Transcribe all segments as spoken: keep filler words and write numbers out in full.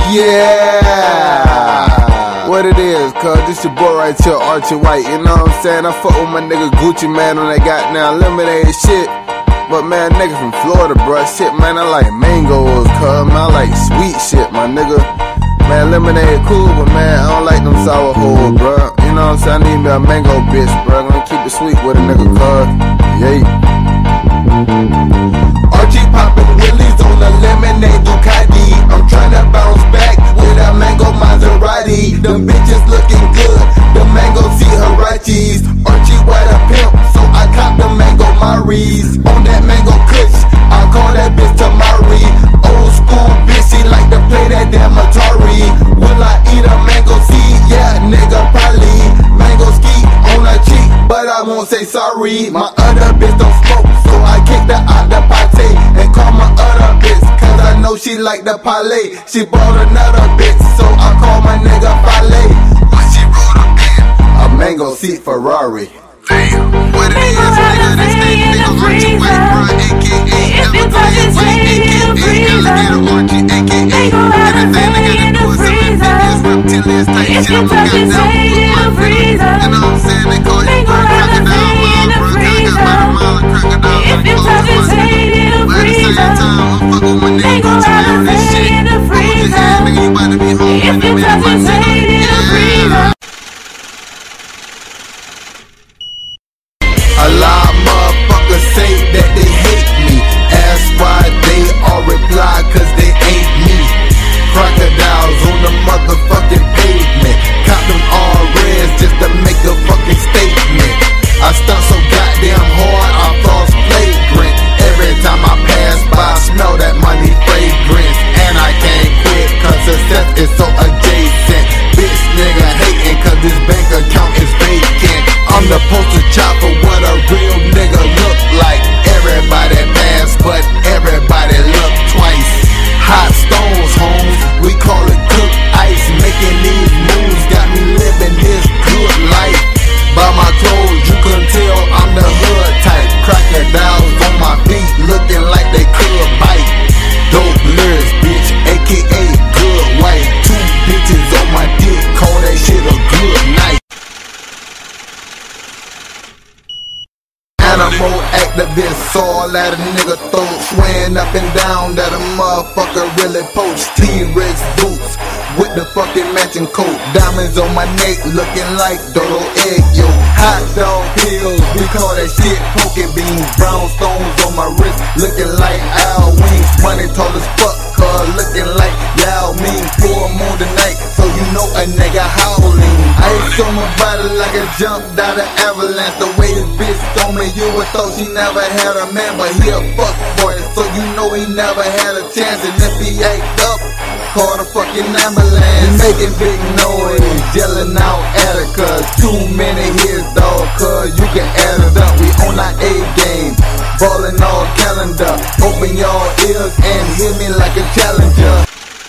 Yeah, what it is, cuz this your boy right here, Archie White. You know what I'm saying? I fuck with my nigga Gucci Mane on that goddamn lemonade shit. But man, nigga from Florida, bruh, shit, man, I like mangoes, cuz, man, I like sweet shit, my nigga. Man, lemonade cool, but man, I don't like them sour hoes, bruh. You know what I'm saying? I need me a mango bitch, bruh. Gonna keep it sweet with a nigga, cuz. Yay. Archie poppin' willies on a lemonade Ducati. I'm tryna bounce back with a mango Maserati. Them bitches looking good, the mango Hirachis. Archie White a pimp, so I cop the mango Maris. On that mango kush, I call that bitch Tamari. Old school bitch, she like to play that damn Atari. Will I eat a mango seed? Yeah, nigga, probably. Mango ski on her cheek, but I won't say sorry. My other bitch don't smoke, so I kick the out the pate and call my other bitch, cause I know she like the parlay. She bought another bitch, so I call my nigga Fale. When she rode up in a mango seat Ferrari. Damn, what it is, nigga, this nigga, nigga Archie White, bro, A K A Everglades White, A K A Alligator Archie, A K A anything nigga that do is some amphibious reptilians type shit. I'm a goddamn foot, you know what I'm saying? They call you bro, crocodile mile, bro, cause I got about a mile of crocodile in the clothes, my nigga. But at the same time, I'm fucking with my nigga Gucci Mane on this shit. I'm with your head, nigga, you about to be home with me, man, my nigga. Yeah. A lot of motherfuckers say that they hate me. Ask why, they all reply, cause they ain't me. Crocodiles on the motherfucking pavement. Cop them all reds just to make a fucking statement. I stunt so goddamn hard, I floss flagrant. Every time I pass by, smell that money fragrance. And I can't quit, cause success is so adjacent. Bitch nigga hating, cause this bank account is vacant. I'm the poster child for what a real nigga look like. Everybody pass, but everybody look twice. Hot stones, homes, we call it cook ice. Making these moves got me living this good life. By my clothes, you can tell I'm the hood type. Crocodiles on my feet, looking like they could bite. Dope lyrics, bitch, A K A good white. Two bitches on my dick, call that shit a good night. Animal activist, all at a nigga throat, swearing up and down that a motherfucker really poached. T-Rex boots with the fucking matching coat, diamonds on my neck looking like Dodo egg yolk. Hot dog pills, we call that shit poking beans. Brown stones on my wrist looking like owl wings. Money tall as fuck, cuz looking like Yao Ming. Full moon tonight, so you know a nigga howling. Ice on my body like I jumped out of avalanche. The way this bitch told me, you would thought she never had a man, but he a fuck boy, so you know he never had a chance. And if he act up, call the fucking ambulance. Making big noise, yelling out at it, cause too many hits, dog, cause you can add it up. We on our A game, ballin' all calendar. Open your ears and hear me like a challenger.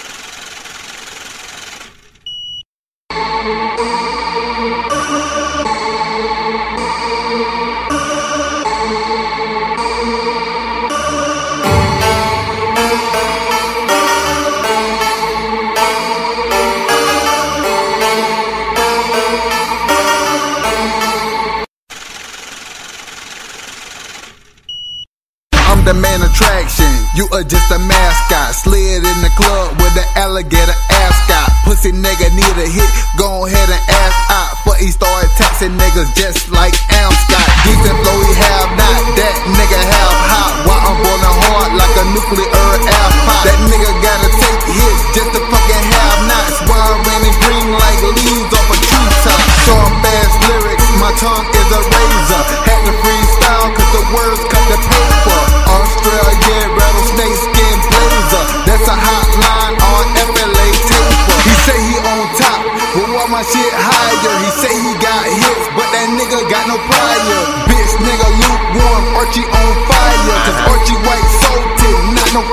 I'm the main attraction, you are just a mascot. Slid in the club with the alligator ascot. Pussy nigga need a hit, go ahead and ask out. But he started taxing niggas just like Am Scott. Decent flow he have not, that nigga have hot. While I'm ballin' hard like a nuclear ass pot. That nigga gotta take hits just to fucking have knots. While I'm raining green like leaves off a treetop. Showing fast lyrics, my tongue is a razor. Had to freestyle cause the words cut the paper. Australia rattlesnake skin blazer, that's a hotline on F L A taper. He say he on top, but why my shit higher? He say he got hits, but that nigga got no prior. Bitch nigga lukewarm, Archie on fire, cause Archie White salted, not no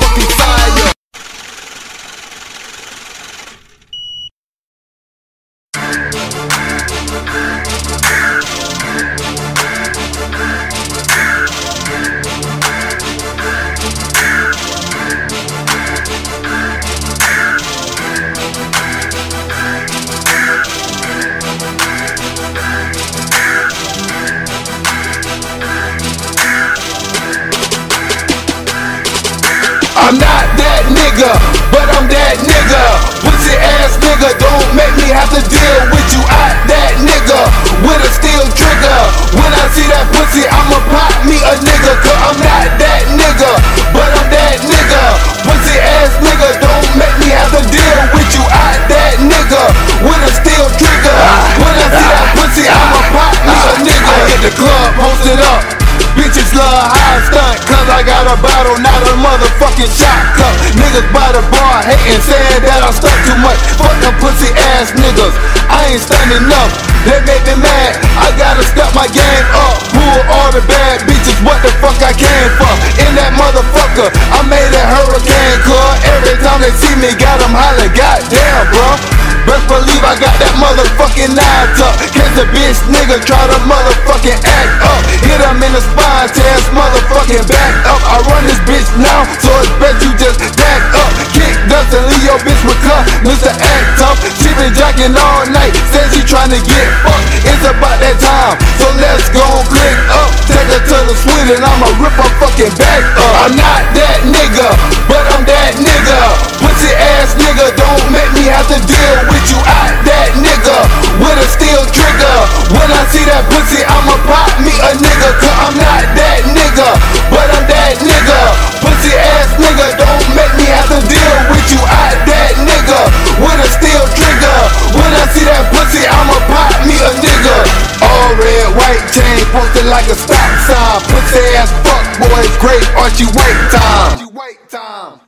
I'm not that nigga, but I'm that nigga. Pussy ass nigga, don't make me have to deal with you. I that nigga with a steel trigger. When I see that pussy, I'ma pop me a nigga. Cause I'm not that nigga, but I'm that nigga. Pussy ass nigga, don't make me have to deal with you. I that nigga with a steel trigger. When I see that pussy, I'ma pop me a nigga. I hit the club, posted up. Bitches love high stunt, cause I got a bottle, not a motherfucking shot cup. Niggas by the bar hating, saying that I stunt too much. Fuck them pussy ass niggas, I ain't stunning enough. They make me mad, I gotta step my game up. Pull all the bad bitches, what the fuck I came for. In that motherfucker, I made a hurricane, cuz every time they see me, got them hollering, goddamn bro. Best believe I got that motherfucking nine tuck. Catch a bitch nigga try to motherfucking act up. Hit him in the spine, tear his motherfucking back up. I run this bitch now, so it's best you just back up. Kick dust and leave your bitch with cut, Mister Act Tough. She been jacking all night, said she tryna get fucked. It's about that time, so let's go and click up. Take her to the suite and I'ma rip her fucking back up. I'm not that nigga, but I'm that nigga. Pussy ass nigga, don't make me have to deal with you. I that nigga with a steel trigger. When I see that pussy, I'ma pop me a nigga. Cause I'm not that nigga, but I'm that nigga. Pussy ass nigga, don't make me have to deal with you. I that nigga with a steel trigger. When I see that pussy, I'ma pop me a nigga. All red, white chain, posted like a stop sign. Pussy ass fuck boys, great Archie White time. Archie White time.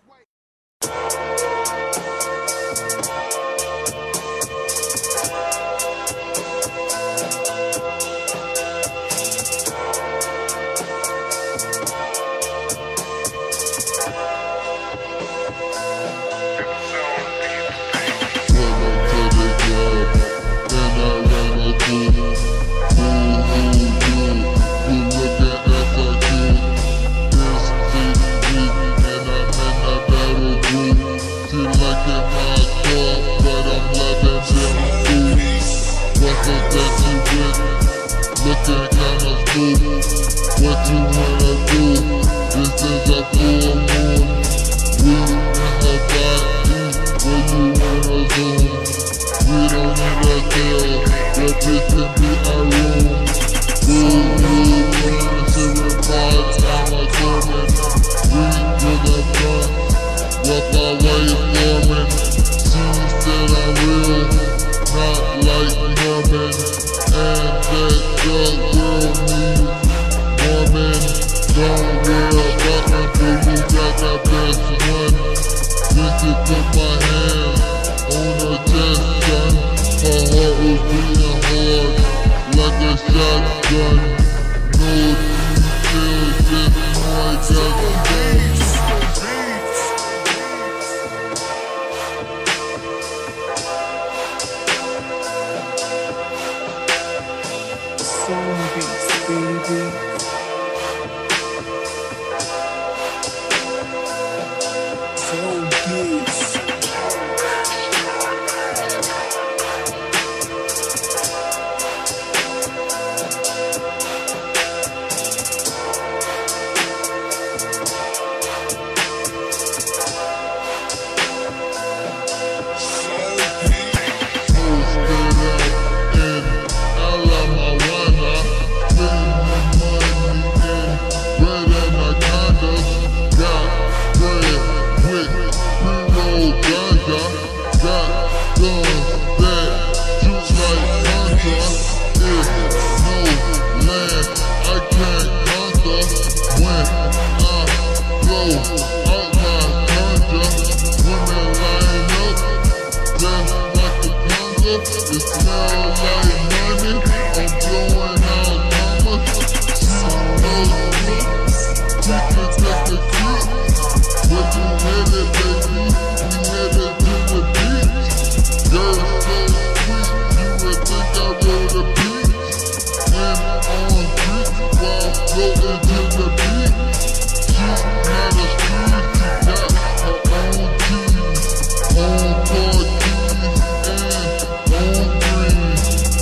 What you wanna do? This is a full moon. We in a party. What you wanna do? We don't need a deal. Your bitch can be a room. Ooh, ooh, ooh. To the party, I'm a coming. We to the front. Walk our way forming. She said I'm real, not like Norman. And that drug girl needs woman. Don't worry about until you got that best one. This is put my hand on her chest, son. Her heart was beating hard like a shotgun. No details, just know I got guns. Soul beats, baby. Soul beats. It smells like money. I'm blowing out mamas. She knows me. We can take the kick. Where you headed, baby? We headed to the beach. Girl, so sweet. You would think I rode a beach. And on creek while floating to the beach. She's not a street. She got her own keys. Own car keys. And on green.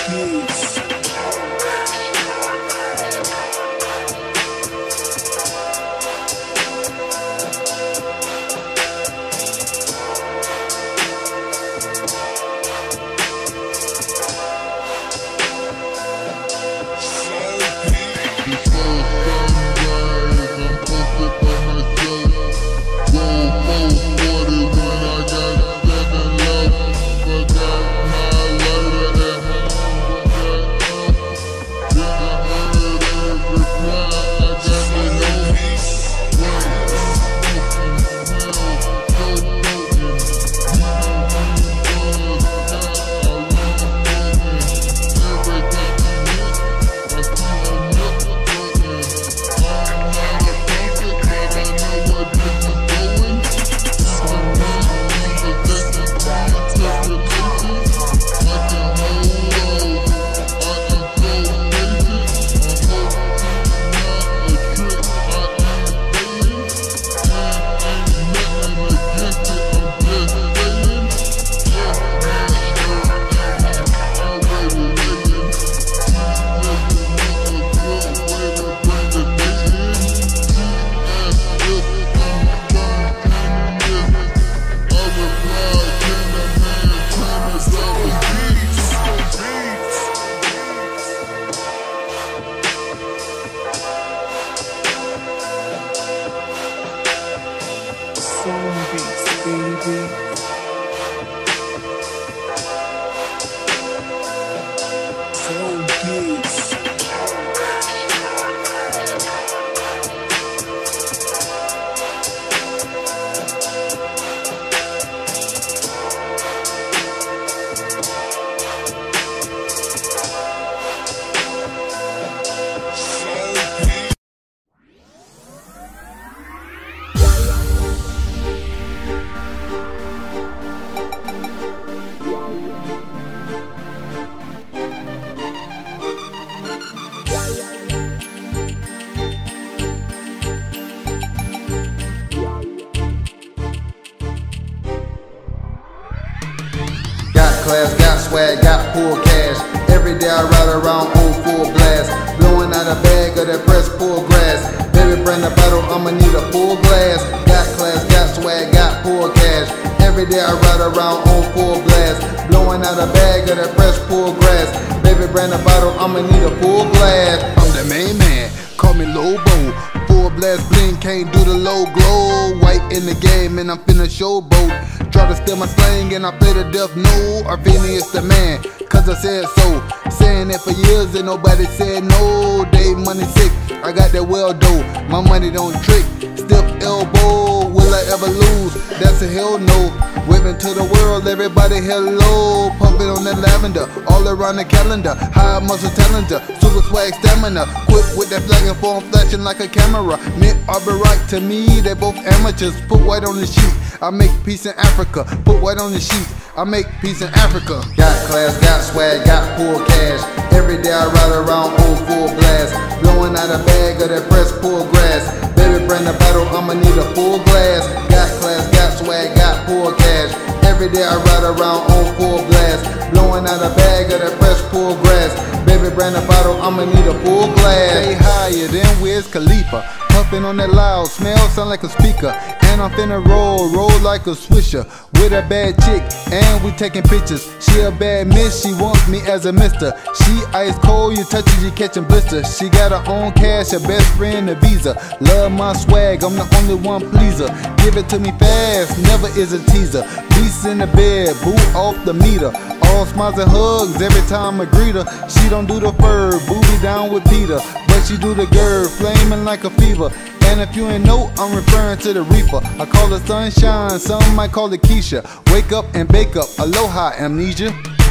Class, got swag, got full cash. Every day I ride around on full blast, blowing out a bag of that press full grass. Baby, bring the bottle, I'ma need a full glass. Got class, got swag, got full cash. Every day I ride around on full blast, blowing out a bag of that press full grass. Baby, bring the bottle, I'ma need a full glass. I'm the main man, call me Lobo. Full blast bling, can't do the low glow. White in the game and I'm finna showboat. Try to steal my slang and I play the death no. Arvanius the man, cause I said so. Saying that for years and nobody said no. They money sick, I got that well dough. My money don't trick, stiff elbow. Will I ever lose? That's a hell no. Waving to the world, everybody hello. Pumping on that lavender, all around the calendar. High muscle talent, super swag stamina. Quick with that flagging form, flashing like a camera. Men are right to me, they both amateurs. Put white on the sheet, I make peace in Africa. Put white on the sheet, I make peace in Africa. Got class, got swag, got full cash. Every day I ride around on full blast, blowing out a bag of that press full grass. Baby, bring the bottle, I'ma need a full glass. Got class, got swag, got full cash. Every day I ride around on full blast, blowing out a bag of that fresh full grass. Baby, bring the bottle, I'ma need a full glass. Stay higher than Wiz Khalifa, puffin' on that loud, smell sound like a speaker. And I'm finna roll, roll like a swisher. With a bad chick, and we taking pictures. She a bad miss, she wants me as a mister. She ice cold, you touch it, you catchin' blisters. She got her own cash, her best friend a visa. Love my swag, I'm the only one pleaser. Give it to me fast, never is a teaser. Beast in the bed, boot off the meter. All smiles and hugs every time I greet her. She don't do the fur, booty down with Peter. But she do the girl, flaming like a fever. And if you ain't know, I'm referring to the reaper. I call it sunshine, some might call it Keisha. Wake up and bake up, aloha amnesia.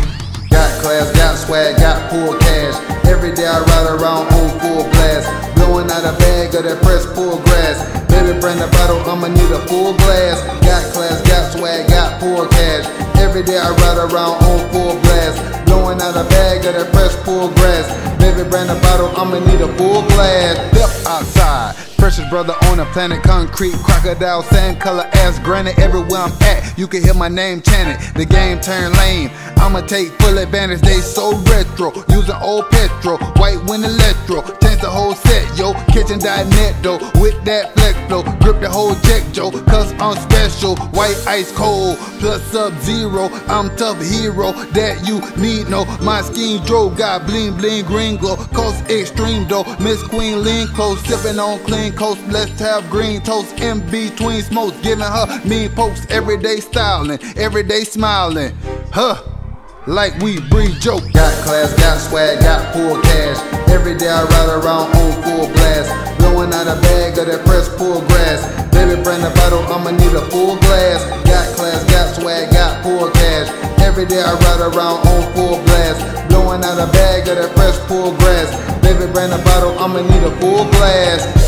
Got class, got swag, got full cash. Every day I ride around on full blast, blowing out a bag of that press full grass. Baby, bring the bottle, I'ma need a full glass. Got class, got swag, got full cash. Every day I ride around on full blast, blowing out a bag of that fresh full grass. Baby, bring the bottle, I'ma need a full glass. Step outside, Freshest brother on the planet, concrete, crocodile, sand color, ass granite. Everywhere I'm at, you can hear my name chanted. The game turned lame, I'ma take full advantage. They so retro, using old petrol, white wind electro. Change the whole set, yo, kitchen dot net though. With that flex flow, grip the whole check, Joe. Cause I'm special, white ice cold, plus sub zero. I'm tough hero that you need, no. My scheme drove, got bling bling green glow. Coast extreme though, Miss Queen lean close, sipping on clean coast. Let's have green toast in between smokes, giving her mean pokes. Everyday styling, everyday smiling, huh? Like we breathe joke. Got class, got swag, got full cash. Every day I ride around on full blast, blowing out a bag of that fresh pull grass. Baby, bring the bottle, I'ma need a full glass. Got class, got swag, got full cash. Every day I ride around on full blast, blowing out a bag of that fresh pull grass. Baby, bring the bottle, I'ma need a full glass.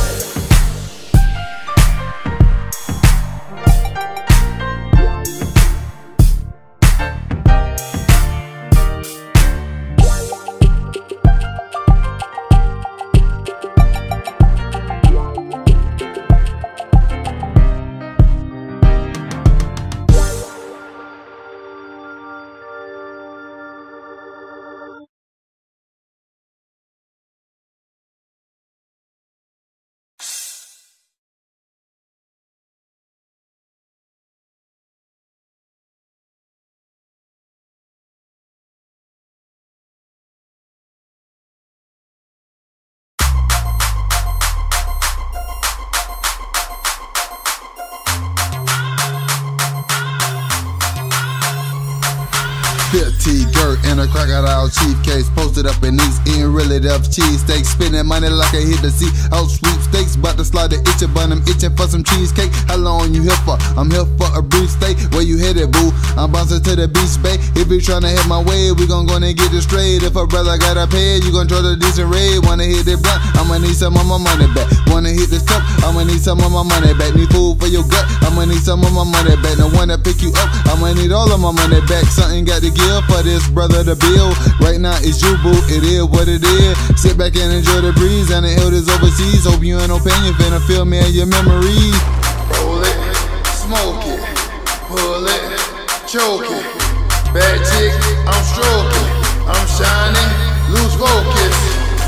fifty dirt and a crocodile chief case, posted up in East End, really tough cheesesteak. Spending money like I hit the sea house sweepstakes. About to slide the itchin', but I'm itching for some cheesecake. How long you here for? I'm here for a brief stay. Where you headed, boo? I'm bouncing to the beach, bay. If you tryna hit my way, we gon' go and get it straight. If a brother gotta pay, you gon' draw the decent raid. Wanna hit it blunt? I'ma need some of my money back. Wanna hit the stuff? I'ma need some of my money back. Need food for your gut? I'ma need some of my money back. No one to pick you up? I'ma need all of my money back. Something got to give for this brother to build. Right now it's you, boo. It is what it is. Sit back and enjoy the breeze. And the hell is overseas. Hope you ain't no pain. You finna feel me in your memories. Roll it, smoke it, pull it, choke it. Bad chick, I'm stroking, I'm shining, lose focus.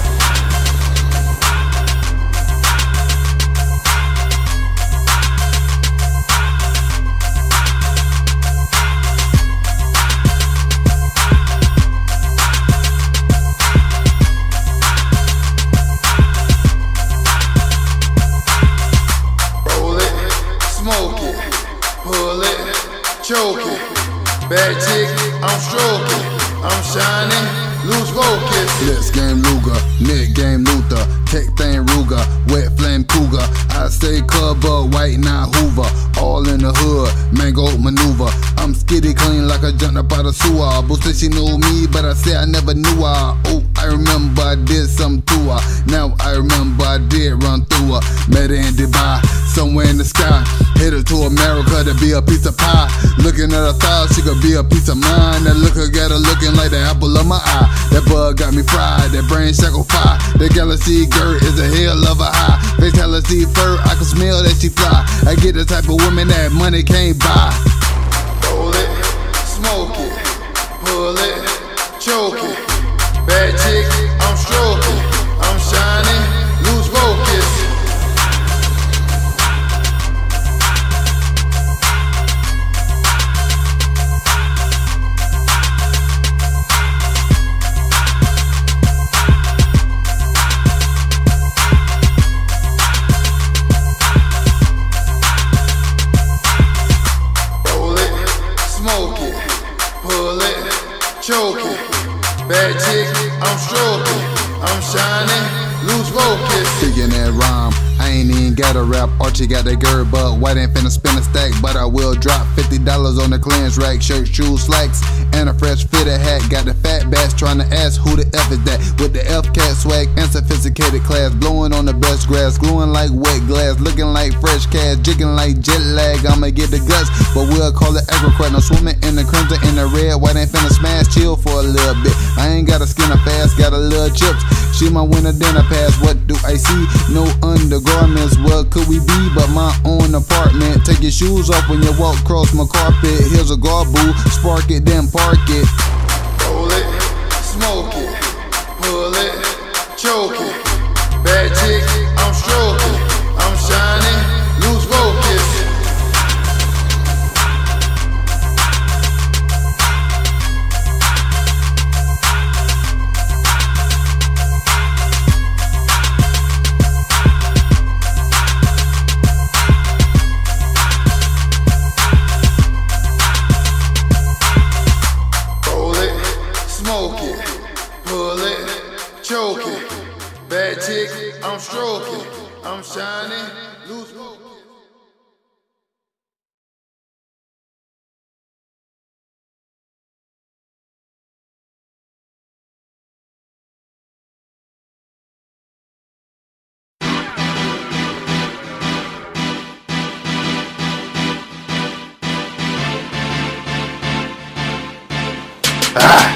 Smoke it, pull it, choke it. Bad chick, I'm stroking, I'm shining, lose focus. Let's game Luger, neck game Luther, tech thing Ruger, wet flame Cougar. I say cover, white not Hoover, all in the hood, mango maneuver. I'm skitty clean like I jumped up out of sewer. Boo said she knew me, but I said I never knew her. Oh, I remember I did something to her. Now I remember I did run through her. Met her in Dubai, somewhere in the sky. Headed to America to be a piece of pie. Looking at her thighs, she could be a piece of mine. That looker got her looking like the apple of my eye. That bug got me fried, that brain shackle fire. That galaxy girl is a hell of a high. Fatality fur, I can smell that she fly. I get the type of women that money can't buy. Roll it, smoke it, pull it, choke it. Bad chick, I'm stroking, I'm shining, lose focus. Smoke it, pull it, choke it. Bad chick, I'm stroking, I'm shining, lose focus. Speaking that rhyme, I ain't even got a rap. Archie got that girl, but white ain't finna spin a stack. But I will drop fifty dollars on the clearance rack. Shirt, shoes, slacks, and a fresh fitted hat. Got the fat bass trying to ask who the F is that. With the F-cat swag and sophisticated class, blowing on the best grass, gluing like wet glass, looking like fresh cash, jigging like jet lag. I'ma get the guts, but we'll call it Agrocrat. No swimming in the crimson, in the red, white ain't finna smash. Chill for a little bit. I ain't got a skin of fast, got a little chips. She my winter dinner pass. What do I see? No undergarments. What could we be but my own apartment? Take your shoes off when you walk across my carpet. Here's a garboo, spark it, then park it. Roll it, smoke it, pull it, choke it. Bad chick, I'm stroking, I'm shining, lose focus. Smoke it, pull it, choke it. Bad chick, I'm stroking, I'm shining, lose focus. Ah,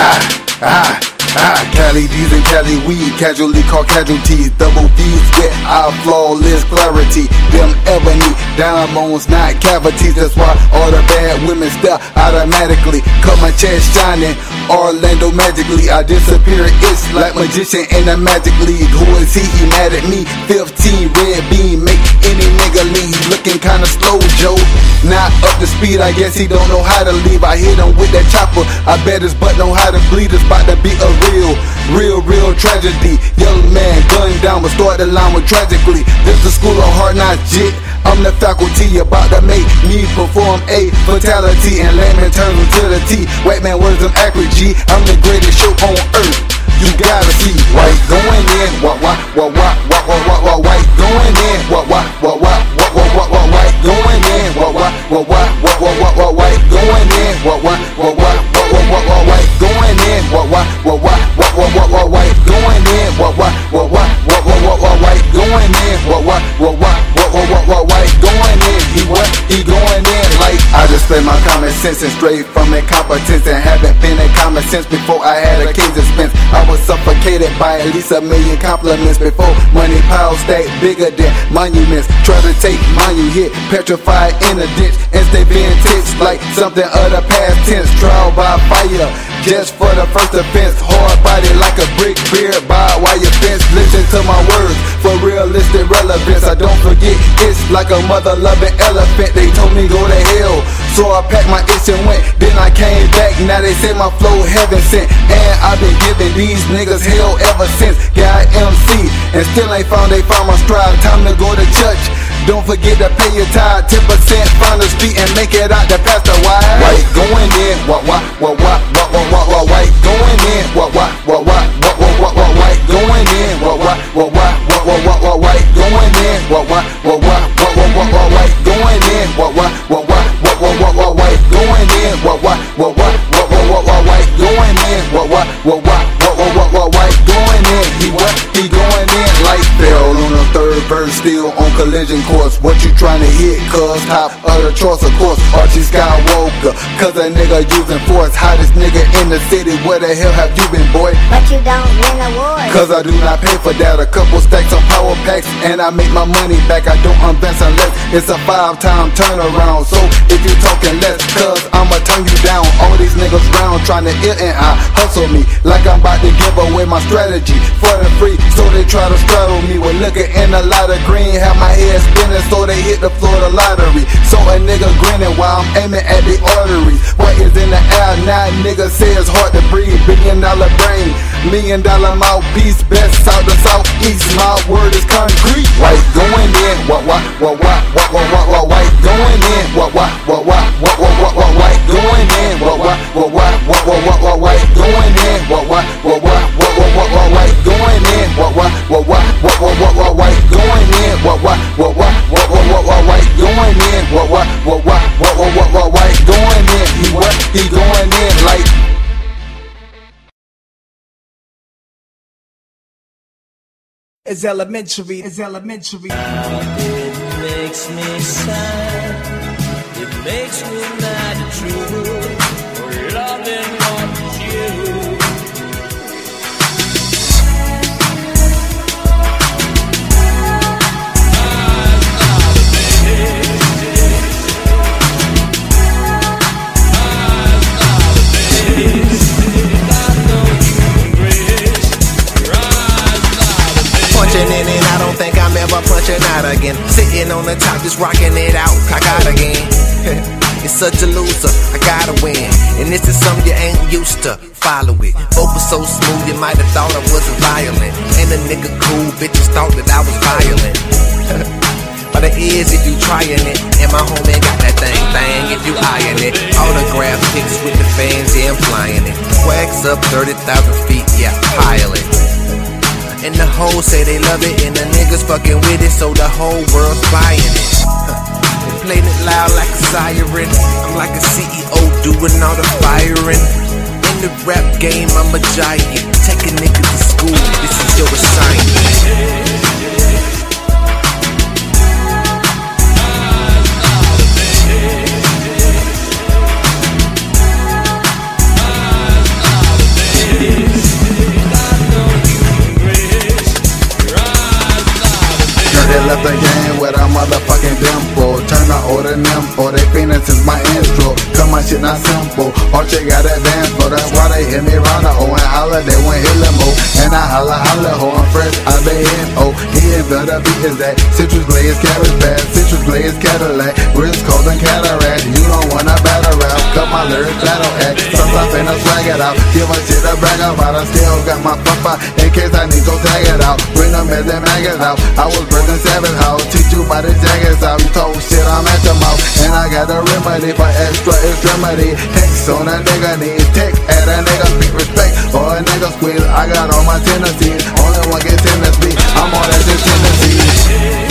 ah, ah. Ah, Cali D's and Cali weed, casually called casualties. Double D's get our flawless clarity. Them ebony diamonds, not cavities. That's why all the bad women stare automatically. Cut my chest shining, Orlando magically. I disappear, it's like magician in a magic league. Who is he? He mad at me. fifteen red beam, make any nigga leave. Looking kinda slow, Joe. Not up to speed, I guess he don't know how to leave. I hit him with that chopper, I bet his butt know how to bleed. It's about to be a real, real, real tragedy. Young man gunned down, but start the line with tragically. This the school of hard knocks, jit. I'm the faculty about to make me perform a fatality. And layman turns to the T. White man words of accurate G. I'm the greatest show on earth. You gotta see white going in, what what what what what what what what white going in, what what what what what what what what white going in, what what what what what what what what white going in, what what what what what what what what white going in, what what what what what what what what white going in, what what what what what what what what white going in, what what what what what what what what white going in. He what he going in like I display my common sense and straight from incompetence and haven't been in common sense before I had a case expense. I was suffocated by at least a million compliments before money piles stacked bigger than monuments. Try to take mine, you hit petrified in a ditch and stay vintage like something of the past tense. Trial by fire just for the first offense. Hard body like a brick, beard by wire fence. Listen to my words for realistic relevance. I don't forget it's like a mother loving elephant. They told me go to hell, so I packed my itch and went. Then I came back, now they say my flow heaven sent. And I've been giving these niggas hell ever since. Got M C and still ain't found they found my stride. Time to go to church. Don't forget to pay your tithe, ten percent find the street and make it out the pastor wide. White going in, what what what what what what what what white going in, what what what what what what what what white going in, what what what what what what what what white going in, what what what what what what what what white going in, what what what what what what what what white going in, what what what what what what what what white going in, what what what what what what what what white going in. He what he going in like fell on the third verse, still on collision course. What you trying to hit, cuz? Top of the choice, of course. Archie Skywalker, cuz a nigga using force. Hottest nigga in the city, where the hell have you been, boy? But you don't win awards. Cuz I do not pay for that. A couple stacks on power packs, and I make my money back. I don't invest unless it's a five-time turnaround. So if you talking less, cuz I'ma turn you down. All these niggas round trying to ill and I hustle me like I'm about to give away my strategy for the free. So they try to straddle me with liquor and a lot of green. Have my head spinning, so they hit the floor the lottery. So a nigga grinning while I'm aiming at the arteries. What is in the air now? Nigga say it's hard to breathe. Billion dollar brain, million dollar mouthpiece, best south to southeast. My word is concrete. White going in, what what what what what what what what white going in, what what what what what what what what white going in, what what what what what what what what white going in, what what what what what what what what white going in, what what what what what what what what white going in, what what what what what what what what white going in, what what what what what what what what white going in. He what he going in like It's elementary, it's elementary. It makes me sad. It makes me mad true. For loving what you. Punching in and I don't think I'm ever punching out again. Sitting on the top just rocking it out, cock out again. It's such a loser, I gotta win. And this is something you ain't used to, follow it. Both was so smooth you might have thought I wasn't violent. And the nigga cool, bitches thought that I was violent. But it is if you trying it. And my homie got that thing, thing if you eyeing it. Autograph pics with the fans, yeah I'm flying it. Wax up thirty thousand feet, yeah, pilot. And the hoes say they love it, and the niggas fucking with it, so the whole world's buying it. They playing it loud like a siren. I'm like a C E O doing all the firing. In the rap game, I'm a giant. Taking niggas to school, this is your assignment. They left the game with a motherfucking dimple. Turn the order nympho, they fiendin' since my intro. Cause my shit not simple, Archie got that dance floor. That's why they hit me round the O and holla, they went hit limo. And I holla, holla, ho, I'm fresh out the N O. He invented beat is that citrus glaze, cabbage bad, citrus glaze, Cadillac, wrist cold and cataract. You don't wanna battle rap, cut my lyrics battle act. Sometimes finna swag it out, give a shit a brag about. I still got my pump out in case I need to tag it out. Bring them as them maggots out, I was birthing seven house, teach you by the jackets out. You told shit, I'm at your mouth. And I got a remedy for extra extremity. Hex on a nigga needs text at a nigga speak respect. Or a nigga squeeze, I got all my tendencies. Only one get tendency, I'm on that shit tendency.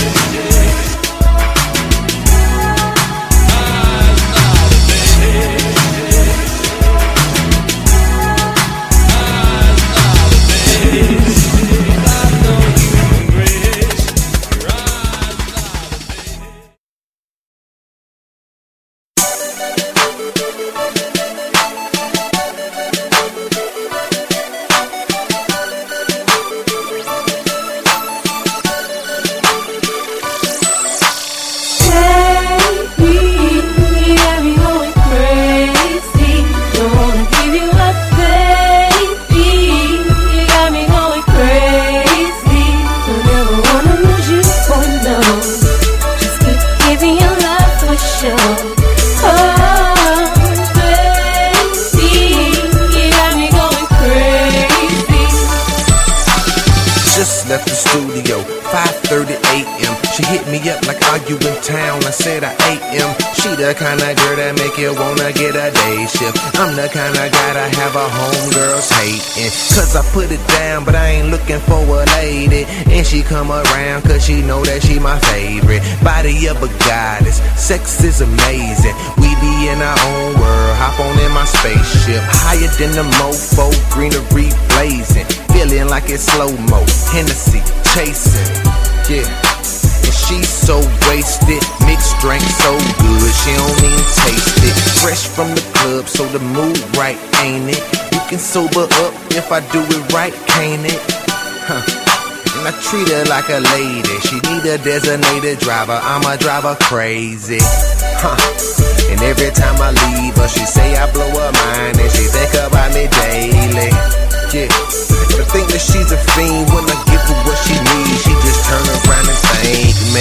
Left the studio, five thirty a m She hit me up like, are you in town? I said I am. She the kind of girl that make you wanna get a day shift. I'm the kind of guy that have a homegirls hating. Cause I put it down, but I ain't looking for a lady. And she come around cause she know that she my favorite. Body of a goddess, sex is amazing. We be in our own world, hop on in my spaceship. Higher than the mofo, greenery blazing. Feeling like it's slow-mo, Hennessy chasing, yeah. And she's so wasted, mixed drink so good, she don't even taste it. Fresh from the club, so the mood right, ain't it? You can sober up if I do it right, can't it? Huh. And I treat her like a lady, she need a designated driver, I'ma drive her crazy, huh. And every time I leave her, she say I blow her mind, and she think about me daily, yeah. But I think that she's a fiend. When I give her what she needs, she just turn around and thank me.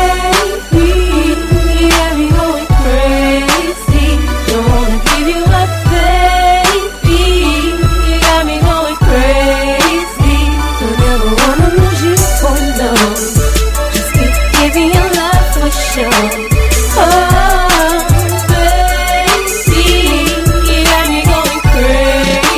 Take me, you got me going crazy. Don't wanna give you up, baby. You got me going crazy. Don't ever wanna lose you for no. Just keep giving your love for sure. Oh, baby, you got me going crazy.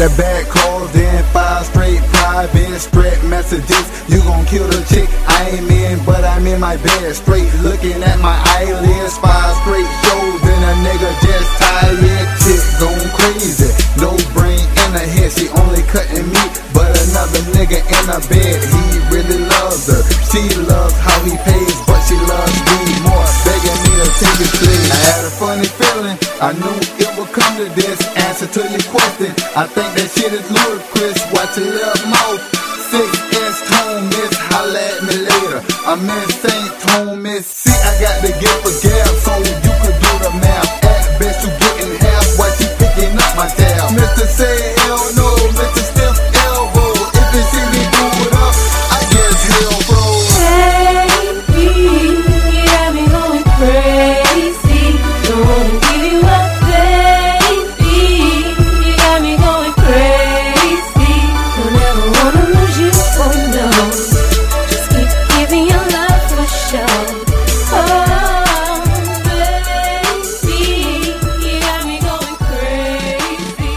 That bad calls, then five straight private straight messages. You gon' kill the chick, I ain't in, but I'm in my bed. Straight looking at my eyelids, five straight shows, and a nigga just tired. Chick gon' crazy, no brain in her head, she only cutting me, but another nigga in her bed. He really loves her, she loves how he pays, but she loves me more, begging me to take it please. I had a funny feeling, I knew it would come to this. Answer to your question, I think that shit is ludicrous. Watch your little mouth, six S tone miss, holla at me later. I'm in Saint Thomas. See, I got the gift for gab, so you could do the math. At best you getting half what you picking up my tab. Mister Say hell no, Mister Stiff elbow. If you see me do it up, I guess hell bro. Baby, you got me going crazy. Don't wanna give you up, baby. You got me going crazy. Don't ever wanna lose you, oh no. Just keep giving your love for sure. Oh, baby, you got me going crazy.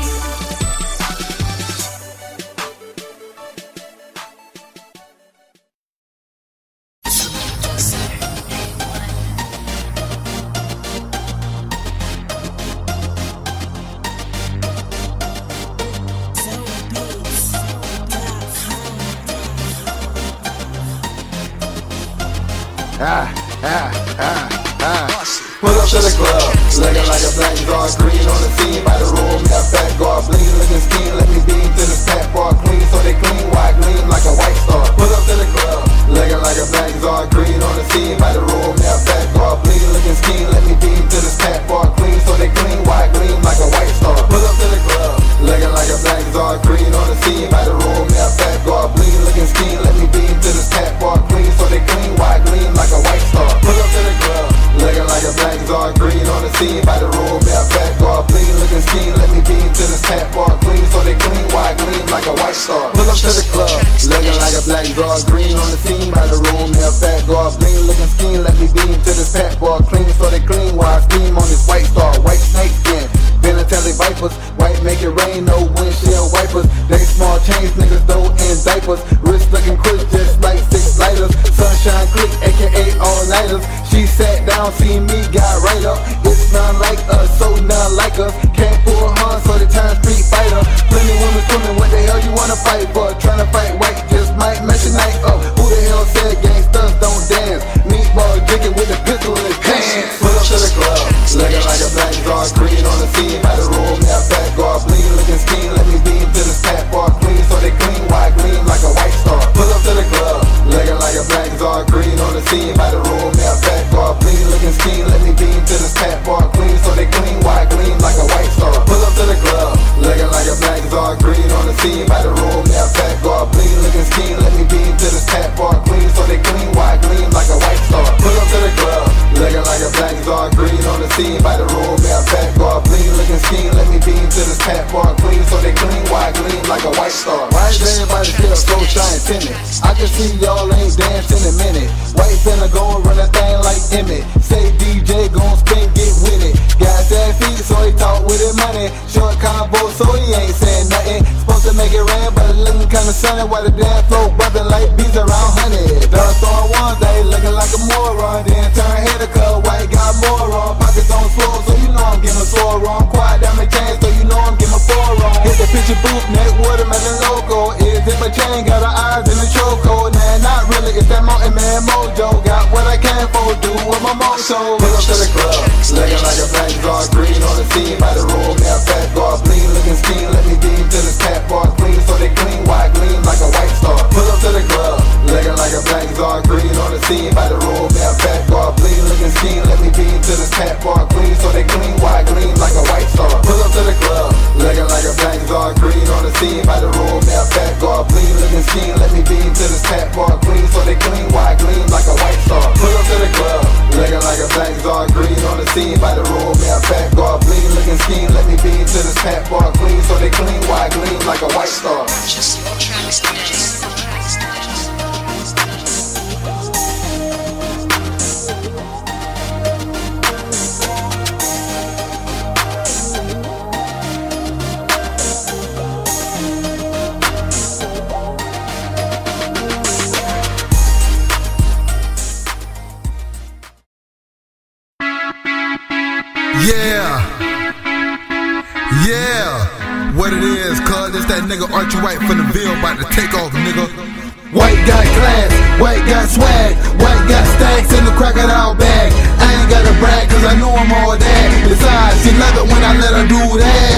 Ah, ah, ah, ah. Pull up to the club, looking like a black dog, green on the scene by the room. That fat guard, bling, looking scheme. Let me beam to the fat bar, clean, so they clean, white gleam like a white star. Pull up to the club, looking like a black dog, green on the scene by the room. That fat guard, bling, looking scheme. Let me beam to the fat bar, clean, so they clean, white gleam like a white star. Pull up to the club, looking like a black dog, green on the scene by the room. That fat guard, bling, looking scheme. Let me beam to the fat bar, clean, so they clean, white gleam like a white star. Pull up to the club, looking like a black dog, green on the scene by the room. That fat guard, bling, looking scheme. Let me beam to the fat bar, clean, so they clean, white gleam like a white star. Pull up to the club, looking like a black dog, green on the scene by the room. That fat guard, bling, looking scheme. Let me beam to the fat bar, clean, so they clean, white steam on this white star. White snake skin, Benatelli vipers, white make it rain, no windshield wipers. They small chains, niggas though in diapers. Wrist looking quick, just like six lighters. Sunshine click, aka all nighters. She sat down, seen me, got right up. It's none like us, so none like us. Can't pull her, so they turn street fighter. Plenty women swimming, what the hell you wanna fight for? Tryna fight white, just might mess your night up. Who the hell said gangsters don't dance? Meatball drinking with a pistol in his pants. Pull up to the club, looking like a black dog, green on the scene by the room. That fat guard, bling, looking scheme. Let me beam to the fat bar, clean, so they clean, white gleam like a white star. Pull up to the club, looking like a black dog, green on the scene by the room. That fat guard, bling, looking scheme. Let me beam to the fat bar, clean, so they clean, white gleam like a white star. Pull up to the club, looking like a black dog, green on the scene by the room. That fat guard, bling, looking scheme. Let me beam to the fat bar, clean, so they clean, white gleam like a white star. Pull up to the club, looking like a black dog, green on the scene by the room. That fat guard, bling, looking scheme. Let me beam to the fat bar, clean, so they clean, white gleam like a white star. Why is everybody still so shy and timid? I can see y'all ain't dancing in a minute. White finna gon' run a thing like Emmett. Say D J gon' spin, get with it. Got that feet, so he talk with his money. Short combo, so he ain't saying nothing. Supposed to make it rain, but it looking kinda sunny. While the dance floor bumping like beats around honey. Dust on one day, looking like a moron. Then turn head to cut, white got more on. Pockets on swole, so you know I'm getting a sore wrong. Quiet down my chain, so you know I'm getting a four wrong. Hit the picture booth, neck watermelon logo. Is it my chain, got her eyes in the chokehold. Nah, not really, it's that mountain man mojo. Got what I can for, do with my mojo. Pull up to the club, looking like a black dog, green on the scene by the room. That fat guard, bling, looking scheme. Let me beam to the fat bar, clean, so they clean, white gleam like a white star. Pull up to the club, looking like a black dog, green on the scene by the room. That fat guard, bling, looking scheme. Let me beam to the fat bar, clean, so they clean, white gleam like a white star. Pull up to the club, looking like a black dog, green on the scene by the room. That fat guard, bling, looking scheme. Let me beam to the fat bar, clean, so they clean, white gleam like a white star. Pull up to the club, looking like a black dog, green on the scene by the room. That fat guard, bling, looking scheme. Let me beam to the fat bar, clean, so they clean, white gleam like a white star. Just your tracks today. cuz it's that nigga Archie White from the Ville about to take off, nigga. White got class, white got swag, white got stacks in the crocodile bag. I ain't gotta brag cause I know I'm all that. Besides, she love it when I let her do that.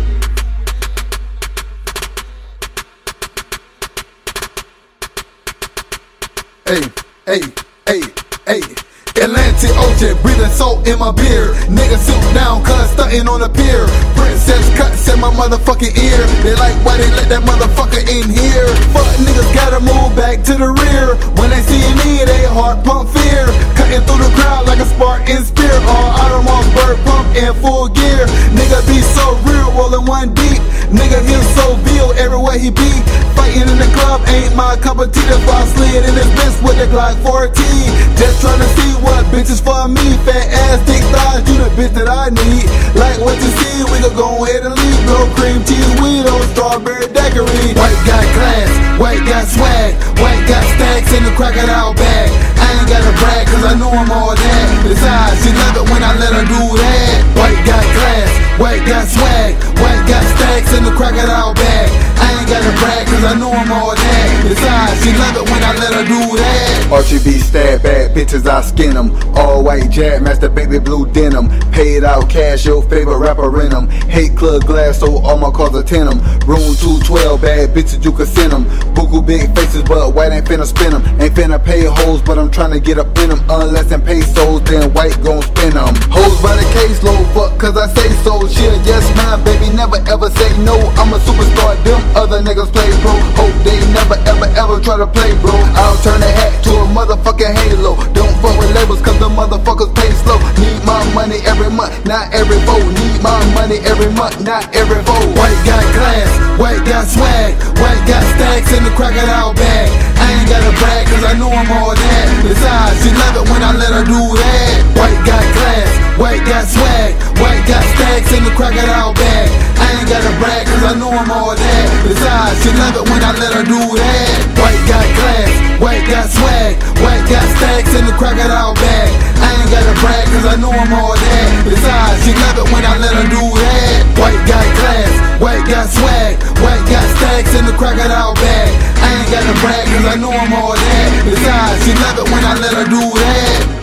Hey, hey, hey, hey. Atlantic Ocean, breathing salt in my beer. Nigga sit down, cuz stunting on the pier. Princess cuts in my motherfucking ear. They like why they let that motherfucker in here. Fuck niggas gotta move back to the rear. When they see me, they heart pump fear. Cutting through the crowd like a Spartan spear. All Audemars bird pump in full gear. Nigga be so real, rolling one deep. Nigga get so real everywhere he be. Fighting in the club ain't my cup of tea. That's why I slid in this bitch with the Glock fourteen. Just trying to see what bitches for me. Fat ass, thick thighs, you the bitch that I need. Like what you see, we gon' go ahead and leave. Blow cream cheese, weed on strawberry daiquiri. White got class, white got swag, white got stacks in the crocodile bag. I ain't gotta brag cause I know I'm all that. Besides, she love it when I let her do that. White got class, white got swag, white got stacks in the crocodile bag. I ain't gotta brag cause I know I'm all that. Besides, she love it when I let her do that. Archie B stab bad bitches, I skin them. All white Jab Master baby blue denim. Paid out cash, your favorite rapper in them. Hate club glass, so all my cars are ten them. Room two twelve, bad bitches you can send them. Buku big faces, but white ain't finna spin them. Ain't finna pay hoes, but I'm tryna get up in them. Unless them pay souls, then white gon' spin them. Hoes by the caseload, fuck cause I say so. She a yes man, baby, never ever say no. I'm a superstar, them other niggas play bro. Hope they never ever ever try to play bro. I'll turn the hat to a motherfucking halo. Don't fuck with labels cause the motherfuckers pay slow. Need my money every month, not every vote. Need my money every month, not every vote. White got class, white got swag, white got stacks in the crocodile bag. I ain't gotta brag cause I know I'm all that. Besides, she love it when I let her do that. White got class, white got swag, white got stacks in the crocodile bag. I ain't gotta brag cause I know I'm all that. Besides, she love it when I let her do that. White got class, white got swag, white got stacks in the crocodile bag. I ain't gotta brag cause I know I'm all that. Besides, she love it when I let her do that. White got class, white got swag, white got stacks in the crocodile bag. I ain't gotta brag cause I know I'm all that. Besides, she love it when I let her do that.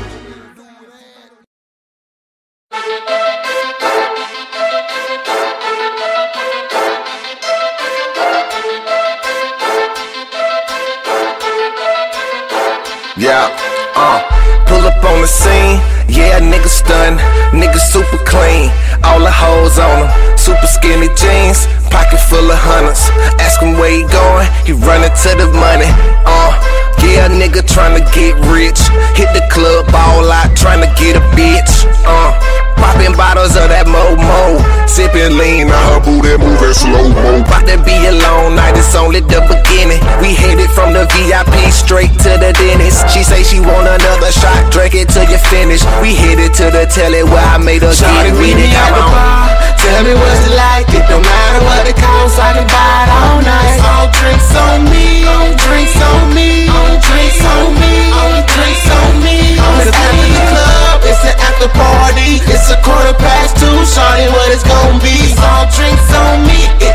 Yeah, uh, pull up on the scene, yeah, nigga stun, nigga super clean, all the hoes on him, super skinny jeans, pocket full of hundreds, ask him where he going, he running to the money, uh, yeah, nigga tryna get rich, hit the club all out, tryna get a bitch, uh, popping bottles of that Momo, sipping lean on her booty, moving slow-mo. About to be a long night, it's only the beginning. We headed from the V I P straight to the dentist. She say she want another shot, drink it till you finish. We headed to the telly where I made her get it. Meet me at the bar, tell me what's it like. It don't matter what it costs, I can buy it all night. All drinks on me, all drinks on me, all drinks on me, all drinks on me. It's after the club, it's an after party. It's a quarter past two, shawty, what it's gon' be. It's all drinks on me, it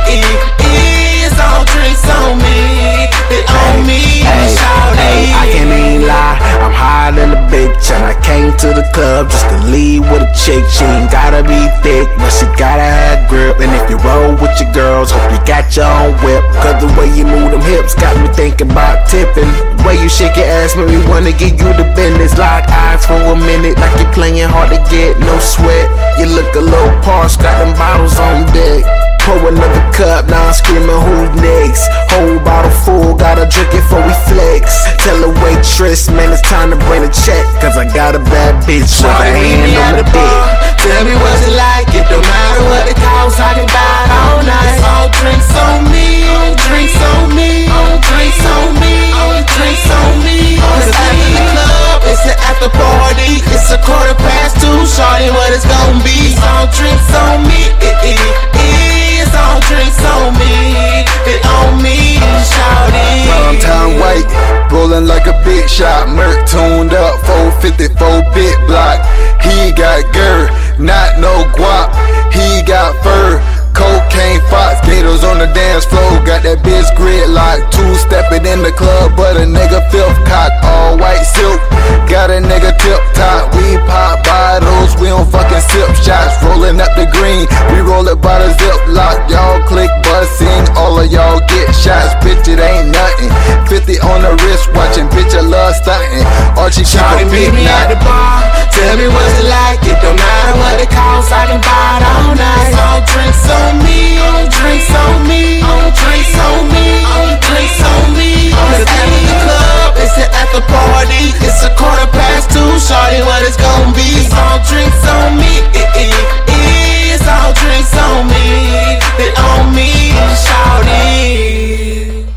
is all drinks on me. It on me, hey, shawty. Hey, I can't even lie, I'm higher than a bitch. And I came to the club just to leave with a chick. She ain't gotta be thick, but she gotta have grip. And if you roll with your girls, hope you got your own whip. Cause the way you move them hips got me thinking about tipping. The way you shake your ass made me wanna give you the business. Lock eyes for a minute, like you're playing hard to get, no sweat. You look a little parched, got them bottles on deck. Pour another cup, now I'm screaming who's next. Whole bottle full, gotta drink it before we flex. Tell the waitress, man, it's time to bring the check. Cause I got a bad bitch with her hand on the dick. Tell me what's it like, it don't matter what it costs, I can buy it all night. It's all drinks on me, all drinks on me, all drinks on me, all drinks on me. It's after the club, it's an after party. It's a quarter past two, shawty, what it's gon' be. It's all drinks on me, it is all drinks on me, it on me, shawty. Prime time white, rolling like a big shot. Merc tuned up, four fifty-four bit block. He got girl, not no guap. He got fur, cocaine fox, gator bottles on the dance floor. Got that bitch gridlock, two-stepping in the club, but a nigga fifth cock, all white silk. Got a nigga tip-top, we pop bottles, we don't fucking sip shots. Rolling up the green, we roll it by the ziplock. Y'all click bussing, all of y'all get shots. Bitch, it ain't nothing. Fifty on the wrist, watching bitch, I love stunting. Archie keep a meet me at the bar. Tell me what's it like. It don't matter what it costs, I can buy it all night. All drinks on me, all drinks on me, all drinks on me, all drinks on me. It's at the club, it's at the party. It's a quarter past two, shawty, what it's gon' be. It's all drinks on me, it, it, it, it's all drinks on me. They on me, shawty.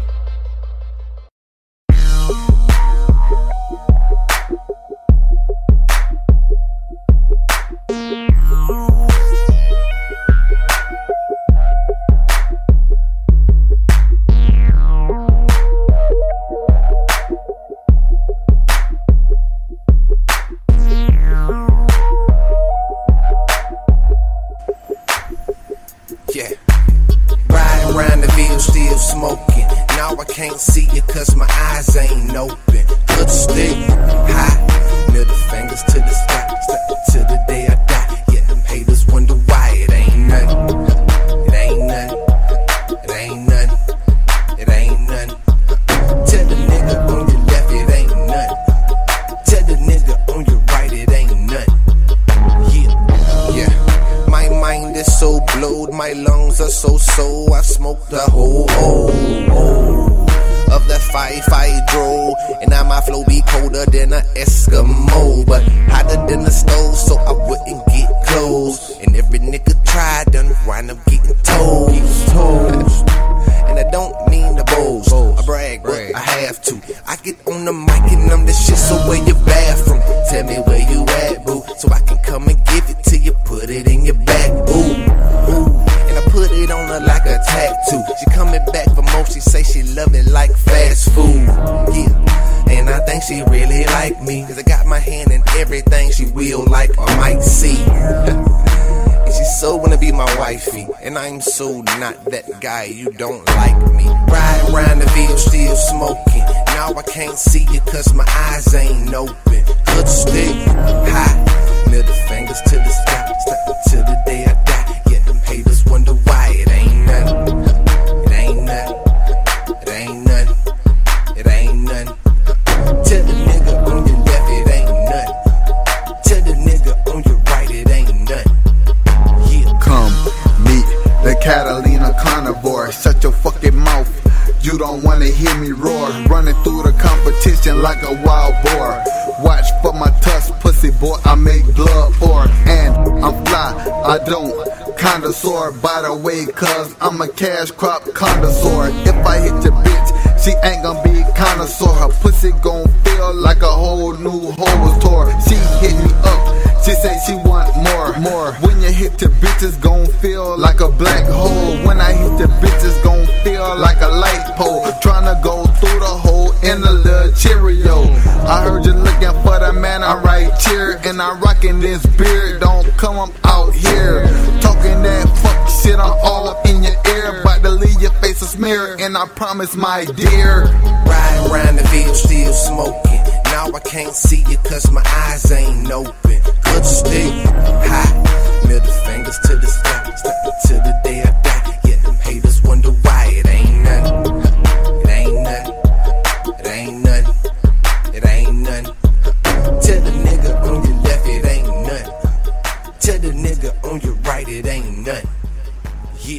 Smoking. Now I can't see you cause my eyes ain't open. Good stick, high, middle fingers to the sky, to the day I die. Yeah, them haters wonder why it ain't nothing. It ain't nothing. It ain't nothing. It ain't nothing. Tell the nigga on your left it ain't nothing. Tell the nigga on your right it ain't nothing. Yeah, yeah. My mind is so blowed, my lungs are so so. I smoke the whole oh, oh, of that five five dro, and now my flow be colder than an Eskimo, but hotter than the stove, so I wouldn't get close. And every nigga tried done wind up getting told. And I don't mean to boast, I brag, but I have to. I get on the mic and I'm the shit, so where your bathroom? Tell me where you at, boo, so I can come and give it to you. Put it in your back, ooh, ooh. And I put it on her like a tattoo. She coming back for more, she say she love it like fast food. Yeah, and I think she really like me, cause I got my hand in everything she will like or might see. And she so wanna be my wifey, and I'm so not that guy, you don't like me. Ride around the field still smoking. Now I can't see you cause my eyes ain't open. Good stick, high, middle fingers to the sky, to the day I die. Yeah, them haters wonder why it ain't nothing. It ain't nothing. It ain't nothing. It ain't nothing. Tell the nigga on your left it ain't nothing. Tell the nigga on your right it ain't nothing. Yeah. Come meet the Catalina carnivore. Shut your fucking mouth. You don't wanna hear me roar. Running through the competition like a wild boar. Watch for my tusk, pussy boy, I make blood for. And I'm fly, I don't connoisseur. By the way, cause I'm a cash crop connoisseur. If I hit your bitch, she ain't gonna be connoisseur. Her pussy gon' feel like a whole new hole tour. She hit me up, she say she want more, more. When you hit your bitch, it's gon' feel like a black hole. When I hit your bitch, it's gon' feel like a light pole. Tryna go through the hole in the little Cheerio. I heard you looking for the man, I'm right here. And I'm rocking this beard, don't come up out here talking that fuck shit, I'm all up in your ear. About to leave your face a smear, and I promise my dear. Ride around the field still smoking. Now I can't see you cause my eyes ain't open. Good stick, high, middle fingers to the sky, to the day I die. Yeah, them haters wonder why it ain't nothing. It ain't nothing. It ain't nothing. It ain't nothing. Tell the nigga on your left it ain't nothing. Tell the nigga on your right it ain't nothing. Yeah.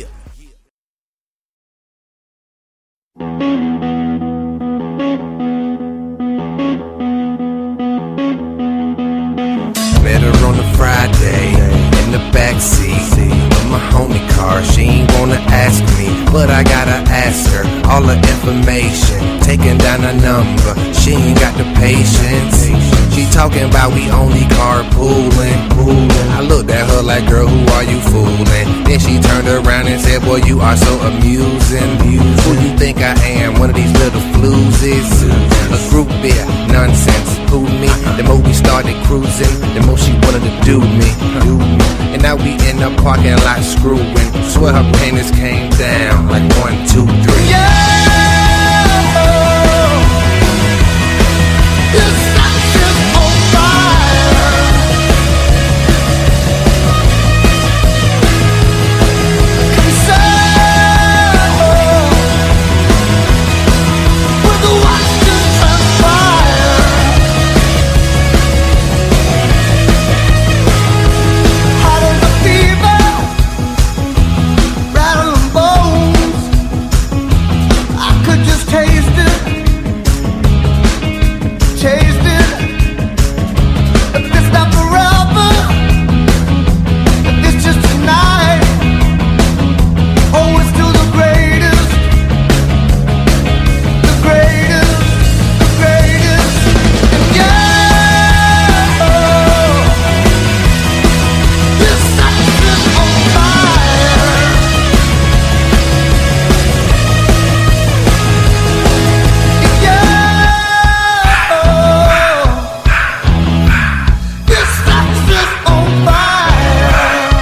Met her on a Friday in the backseat of my homie car. She ain't wanna ask me, but I gotta ask her all the information. Taking down her number, she ain't got the patience. She talking about we only carpooling. I looked at her like, girl, who are you fooling? Then she turned around and said, boy, you are so amusing. Who you think I am? One of these little floozies? A group beer, nonsense. Who me? The movie star started cruising, the more she wanted to do me. And now we in the parking lot screwing. Swear her panties came down like one, two, three. Yeah! This house is on fire. Concerned with the watch to transpire. Hot as a fever, rattling bones. I could just taste it, taste it. If it's not forever, if it's just tonight, oh, it's still the greatest, the greatest, the greatest. And yeah, this house is on fire. This house is on fire.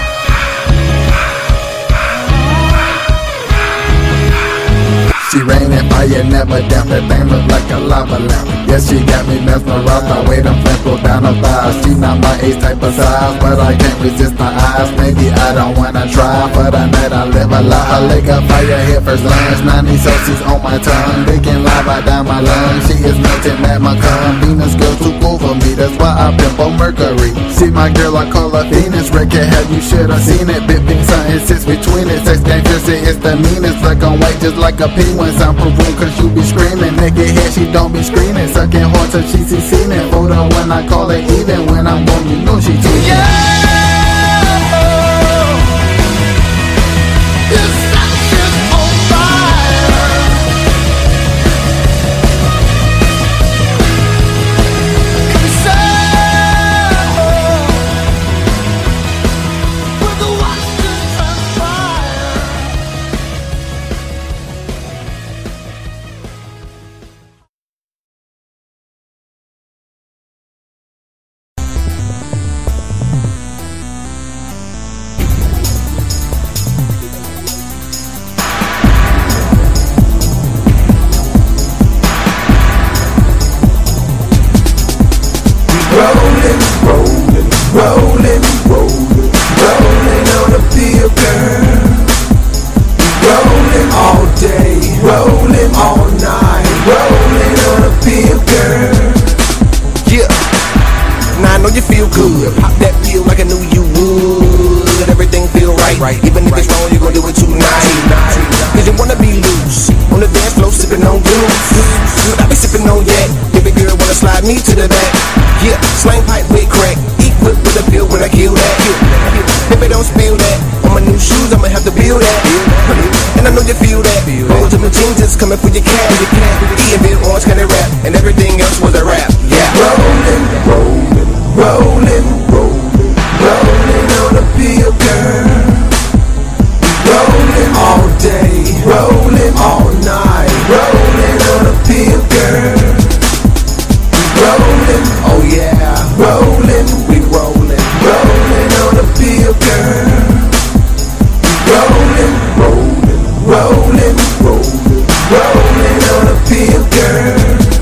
She rain and fire, never damp. That thing look like a lava lamp. Yeah, she got me mesmerized. I weigh them flames go down her thighs. She not my age type of size, but I can't resist her eyes. Maybe I don't wanna try, but at night I live a lie. Her leg up fire, hit first lunge. ninety Celsius on my tongue, leaking lava down my lungs. She is melting at my cum. Venus girl too cool for me, that's why I pimp on Mercury. See my girl, I call her Venus. Record have you should have seen it. Big pink something sits between it. Sex game fierce, it's the meanest. Like on white, just like a penguin. Sound proof cause you be screaming. Naked head, she don't be screaming. Sucking hard till she see seen it. Photo when I call it even. When I'm gone, you know she tweeting. Yeah, this house is on fire. Concerned with the watch to transpire. Rolling, rolling, rolling, rolling, rolling on a field, girl. Rolling all day, rolling all night, rolling on a field, girl. Yeah. Now I know you feel good. Pop that pill like I knew you would. Let everything feel right. Even if it's wrong, you gon' do it tonight. Cause you wanna be loose. On the dance floor, sipping on juice. I be sipping on yak. Baby girl wanna slide me to the back. Yeah, slang pipe with crack. Equipped with a pill when I kill that. Baby, don't spill that. On my new shoes, I'ma have to build that. And I know you feel that. Rolls to my jeans, just coming for your cash. Eating bit orange kinda rap. And everything else was a rap. Yeah. Rolling, rolling, rolling, rolling, rolling on a field, girl. Rolling all day, rolling all night, rolling on a field, girl. Rolling, oh yeah, rolling, we rolling, rolling on a field, girl. Rolling, rolling, rolling, rolling, rolling on a field, girl.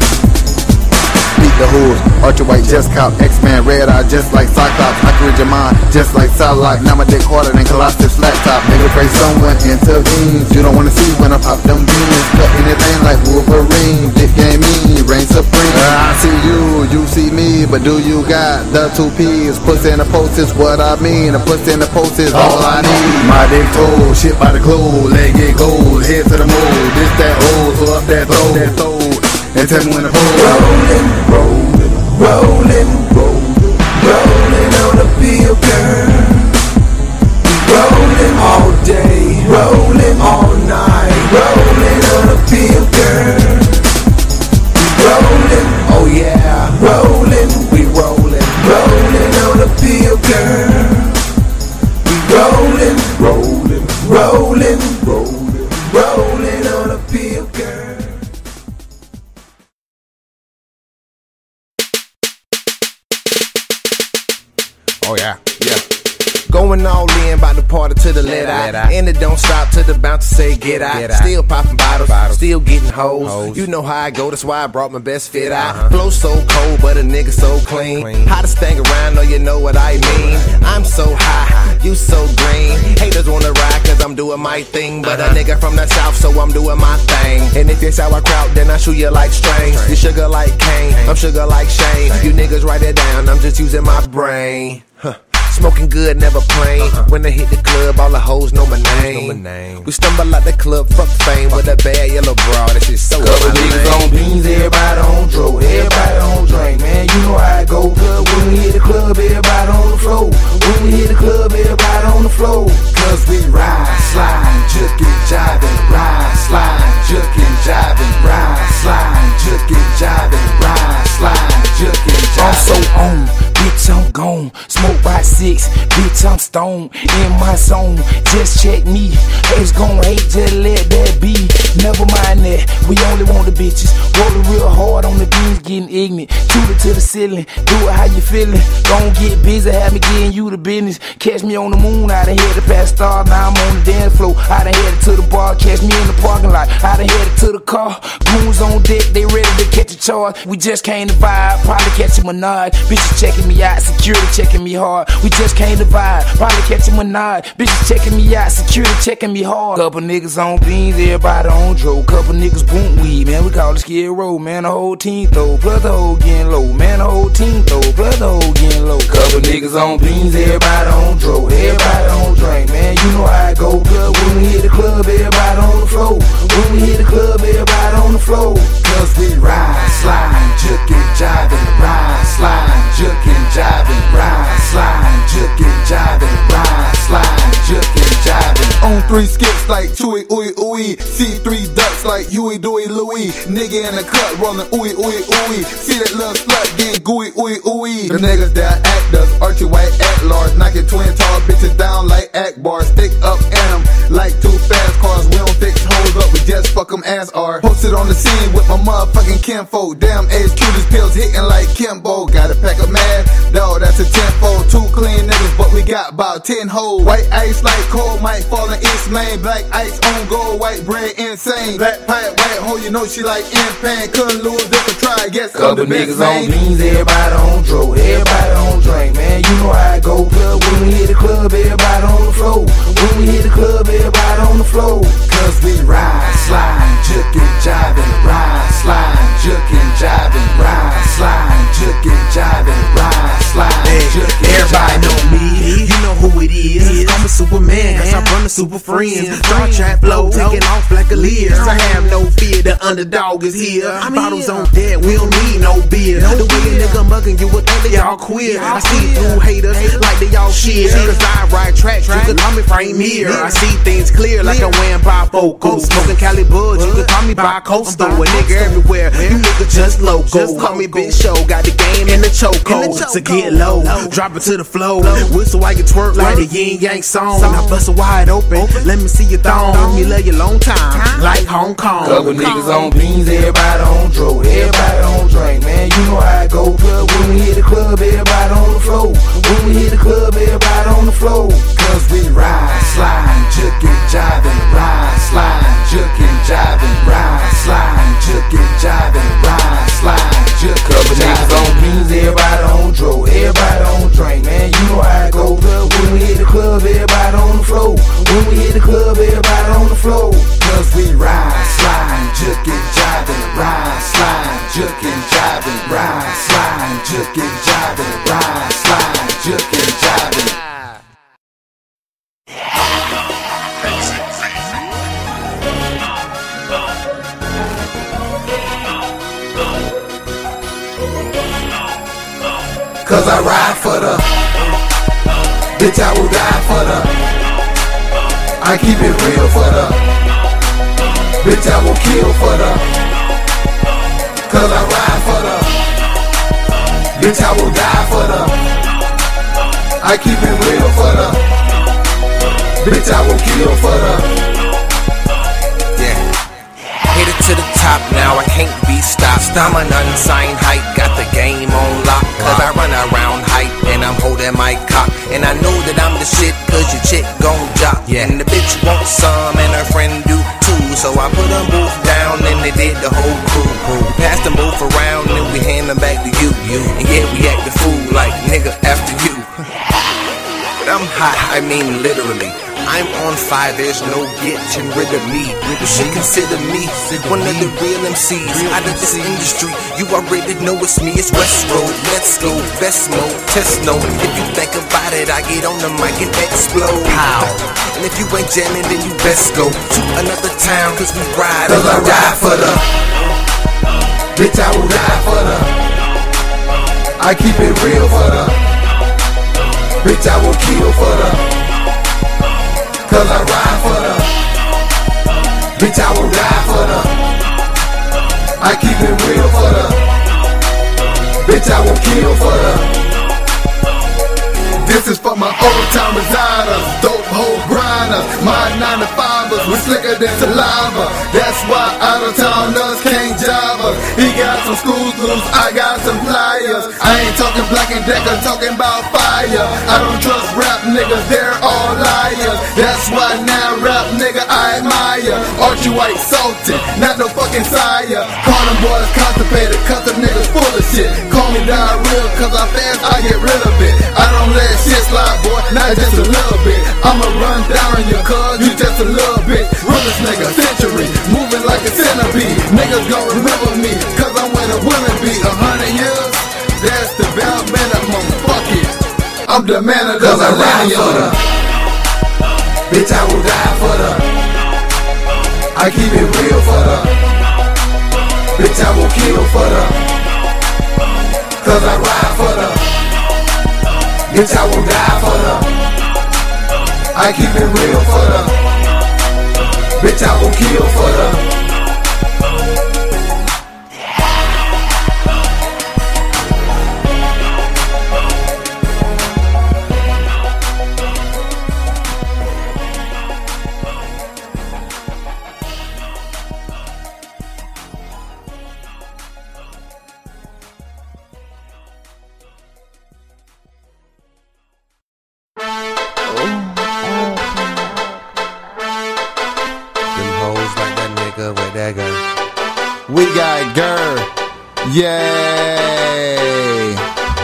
Beat the hooves, Archer White, just cop, X-Man, red eye, just like Cyclops. I can read your mind, just like Psylocke. Now my dick harder than Colossus flat top. Nigga pray someone intervenes. You don't wanna see when I pop them beans. Cut anything like Wolverine. Dick game mean, reign supreme. Uh, I see you, you see me, but do you got the two P's? Puss in the post is what I mean. A puss in the post is all I need. My dick cold, shit by the glow, leg get gold, head to the mold. This that old, so up that throw, that throw. And tell me when to pull. Rolling, rolling, rolling, rolling, rolling on the field, girl. Rolling all day, rolling all night, rolling on the field, girl. Rolling, oh yeah, rolling, we rolling, rolling on the field, girl. We rolling, rolling, rolling, rolling, rolling on the field, girl. Oh yeah, yeah. Going all in, bout to party to the let out. And it don't stop till the bouncer say get out. Get out. Still popping bottles, bottles, still getting hoes. hoes. You know how I go, that's why I brought my best fit out. Uh-huh. Flow so cold, but a nigga so clean. clean. Hottest thing around, know you know what I mean. I'm so high, you so green. Haters wanna ride cause I'm doing my thing. But uh-huh. a nigga from the south, so I'm doing my thing. And if it's our crowd, then I shoot you like strings. You sugar like cane, I'm sugar like Shane. You niggas write it down, I'm just using my brain. Huh. Smoking good, never plain. Uh-huh. When I hit the club, all the hoes know my name. Know my name. We stumble out the club, fuck fame with a bad yellow bra. That shit so Couple niggas on beans, everybody on dro, everybody on drink, man. You know how I go. Good when we hit the club, everybody on the floor. When we hit the club, everybody on the floor. Cause we ride, slide, jukin', jivin', ride, slide, jukin', jivin', ride, slide, jukin', jivin', ride, slide, jukin', jivin'. I'm so on. Bitch, I'm gone, smoke by six, bitch, I'm stoned, in my zone, just check me, haters gon' hate, just let that be, never mind that, we only want the bitches, rollin' real hard on the beans, getting ignorant, shoot it to the ceiling, do it how you feelin', gon' get busy, have me getting you the business, catch me on the moon, I done headed past stars, now I'm on the dance floor, I done headed to the bar, catch me in the parking lot, I done headed to the car, goons on deck, they ready to catch a charge, we just came to vibe, probably catch a menage, bitches checking me out, security checking me hard. We just came to vibe, probably catching a nod. Bitches checking me out, security checking me hard. Couple niggas on beans, everybody on dro. Couple niggas boom weed, man. We call it Skid Row, man. The whole team throw, plus the whole getting low, man. The whole team throw, plus the whole getting low. Couple niggas on beans, everybody on dro, everybody on drink, man. You know how I go. Good when we hit the club, everybody on the floor. When we hit the club, everybody on the floor. Cause we ride, slide, jukin', jivin', ride, slide, jukin', jivin', ride, slide, jukin', jivin', ride, slide, jukin', jivin'. On three skips like Chewy, ooey, ooey. See three ducks like Huey, Dewey, Louie. Nigga in the cut rollin' ooey, ooey, ooey. See that little slut getting gooey, ooey, ooey. The niggas that act us, Archie White, act large. Knockin' twin tall bitches down like Akbar. Stick up in them like two fast cars. We don't fix hoes up, we just fuck them ass are. Posted on the scene with my motherfucking kinfolk. Damn age cutest pills hitting like Kimbo. Gotta pack a mad, dawg, that's a tenfold. Two clean niggas, but we got about ten hoes. White ice like cold, might fall in East Main. Black ice on gold, white bread insane. Black pipe, white hoe, you know she like in pain. Couldn't lose if I try, guess I'm the best, niggas man. On beans, everybody on dro, everybody on drink, man. You know how I go. Club when we hit the club, everybody on the floor. When we hit the club, everybody on the floor. Cause we ride, slide, jukin', jivin', ride, slide, jukin', jivin', ride, slide, jukin', jivin', ride, slide, jukin', everybody know me, you know who it is. I'm a Superman, cause I run a super friends. Star Trek flow, taking off like a leer. I have no fear, the underdog is here. Bottles on deck, we don't need no beer. The way a nigga mugging you would think they all queer. I see through haters like they all shit. Cause I ride tracks, you can call me frame here. I see things clear like I'm wearing bifocals. Smoking Cali Buds, you can call me bi-coastal. A nigga everywhere, you nigga just local. Call me Big Show, got the game in the chokehold. So get low, drop it to the flow. Whistle while you twerk like the yin yang song. I bust it wide open, let me see your thong. Me love you long time, like Hong Kong. Couple niggas on beans, everybody on dro, everybody on drink, man. You know how I go. Club when we hit the club, everybody on the floor. When we hit the club, everybody on the floor. Cause we ride, slide, jukin', jivin', ride, slide, jukin', jivin', ride, slide, jukin', jivin', ride, slide, jukin'. Couple niggas on beans, everybody on dro, everybody on drink, man. You know how I go. Club when we hit the club, everybody on the floor. When we hit the club, everybody on the floor. Cause we ride, slide, jukin', jivin', ride, slide, jukin', jivin', ride, slide, jukin', jivin', ride, slide, jukin', jivin'. Cause I ride for the bitch, I will die for the I keep it real for the bitch, I will kill for the Cause I ride for the bitch, I will die for the I keep it real for the bitch, I will kill for the Yeah, headed to the top now, I can't be stopped. I'm an unsigned hype, got the game on lock. Cause I run around hype tight and I'm holding my cock. And I know that I'm the shit cause your chick gon' jock. Yeah. And the bitch wants some and her friend do too. So I put them both down and they did the whole crew. We passed them both around and we hand them back to you. you. And yeah, we act the fool like nigga after you. But I'm hot, I mean literally. I'm on fire, there's no getting rid of me. You should consider me one of the real M Cs out of this industry. You already know it's me, it's West Road. Let's go, best mode, test note. If you think about it, I get on the mic and explode. Pow. And if you ain't jamming, then you best go to another town, cause we ride. Cause I ride for the bitch, I will ride for the. I keep it real for the bitch, I will kill for the. Cause I ride for the bitch, I will die for the. I keep it real for the bitch, I will kill for the. This is for my old time resigners, dope hole grinders, my nine to fivers, we slicker than saliva. That's why out of towners can't jive us. He got some screws loose, I got some pliers. I ain't talking Black and Decker, talking about fire. I don't trust rap niggas, they're all liars. That's why now rap nigga I admire. Archie White salty, not no fucking sire. Call them boys constipated, cause them niggas full of shit. Call me diarrhea, cause I fast, I get rid of it. I don't let shit slide, boy, not just a little bit. I'ma run down on your cuz, you just a little bit. Realest nigga, century, moving like a centipede. Niggas gon' remember me, cause I'm where the women be. A hundred years, that's the bare minimum, fuck it. I'm the man of the cause I ride for the bitch, I will die for the. I keep it real for the bitch, I will kill for the. Cause I ride for the bitch, I will die for the. I keep it real for the bitch, I will kill for the. We got Gurr, yay!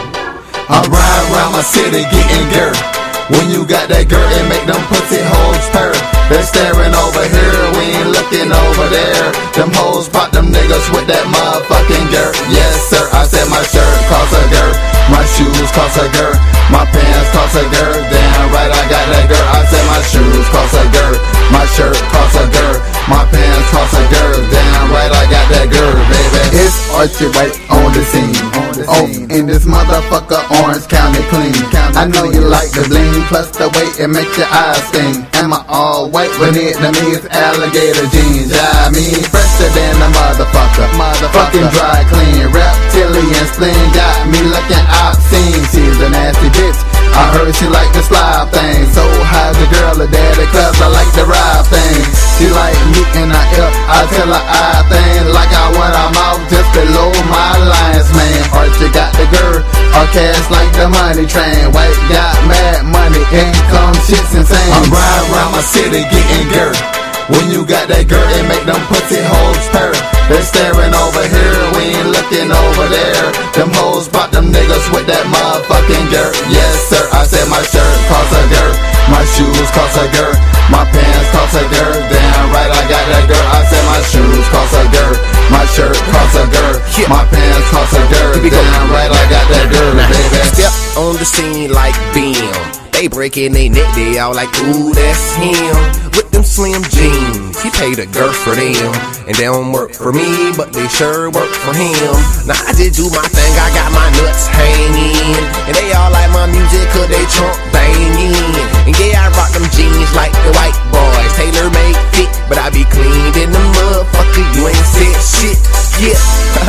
I ride around my city getting Gurr. When you got that Gurr, it make them pussy hoes purr. They're staring over here, we ain't looking over there. Them hoes pop them niggas with that motherfucking Gurr. Yes sir, I said my shirt cost a Gurr, my shoes cost a Gurr, my pants cost a Gurr. Damn right I got that Gurr. I said my shoes cost a Gurr, my shirt cost a Gurr, my pants cost a Gurr. Damn right I got that Gurr, baby. It's Archie White on the scene. Oh, in this motherfucker Orange County clean. I know you like the bling, plus the way it makes your eyes sting. Am I all white when it to me is alligator jeans? I mean fresher than a motherfucker. Motherfucking dry clean, reptilian spleen got me looking obscene. She's a nasty bitch, I heard she like the slide thing. So how's the girl a daddy, cause I like the ride thing. She like me in her ear, I tell her I thing like I want her mouth just below my lines, man. Archie got the girl, or cash like the money train. White got mad money, income shit's insane. I'm riding around my city getting Gurr. When you got that Gurr, it make them pussy hoes purr. They're staring over here, we ain't looking over there. Them hoes pop them niggas with that motherfucking Gurr. Yes sir, I said my shirt cost a Gurr, my shoes cost a Gurr, my pants cost a Gurr. Damn right I got that Gurr. I said my shoes cost a Gurr, my shirt cost a Gurr, my pants cost a Gurr. Damn right I got that Gurr, baby. Step on the scene like Beam. They breaking they neck, they all like, ooh, that's him. With them slim jeans, he paid a Gurr for them. And they don't work for me, but they sure work for him. Now I just do my thing, I got my nuts hanging. And they all like my music, cause they trunk banging. And yeah, I rock them jeans like the white boys. Tailor made fit, but I be cleaned in the motherfucker. You ain't said shit, yeah.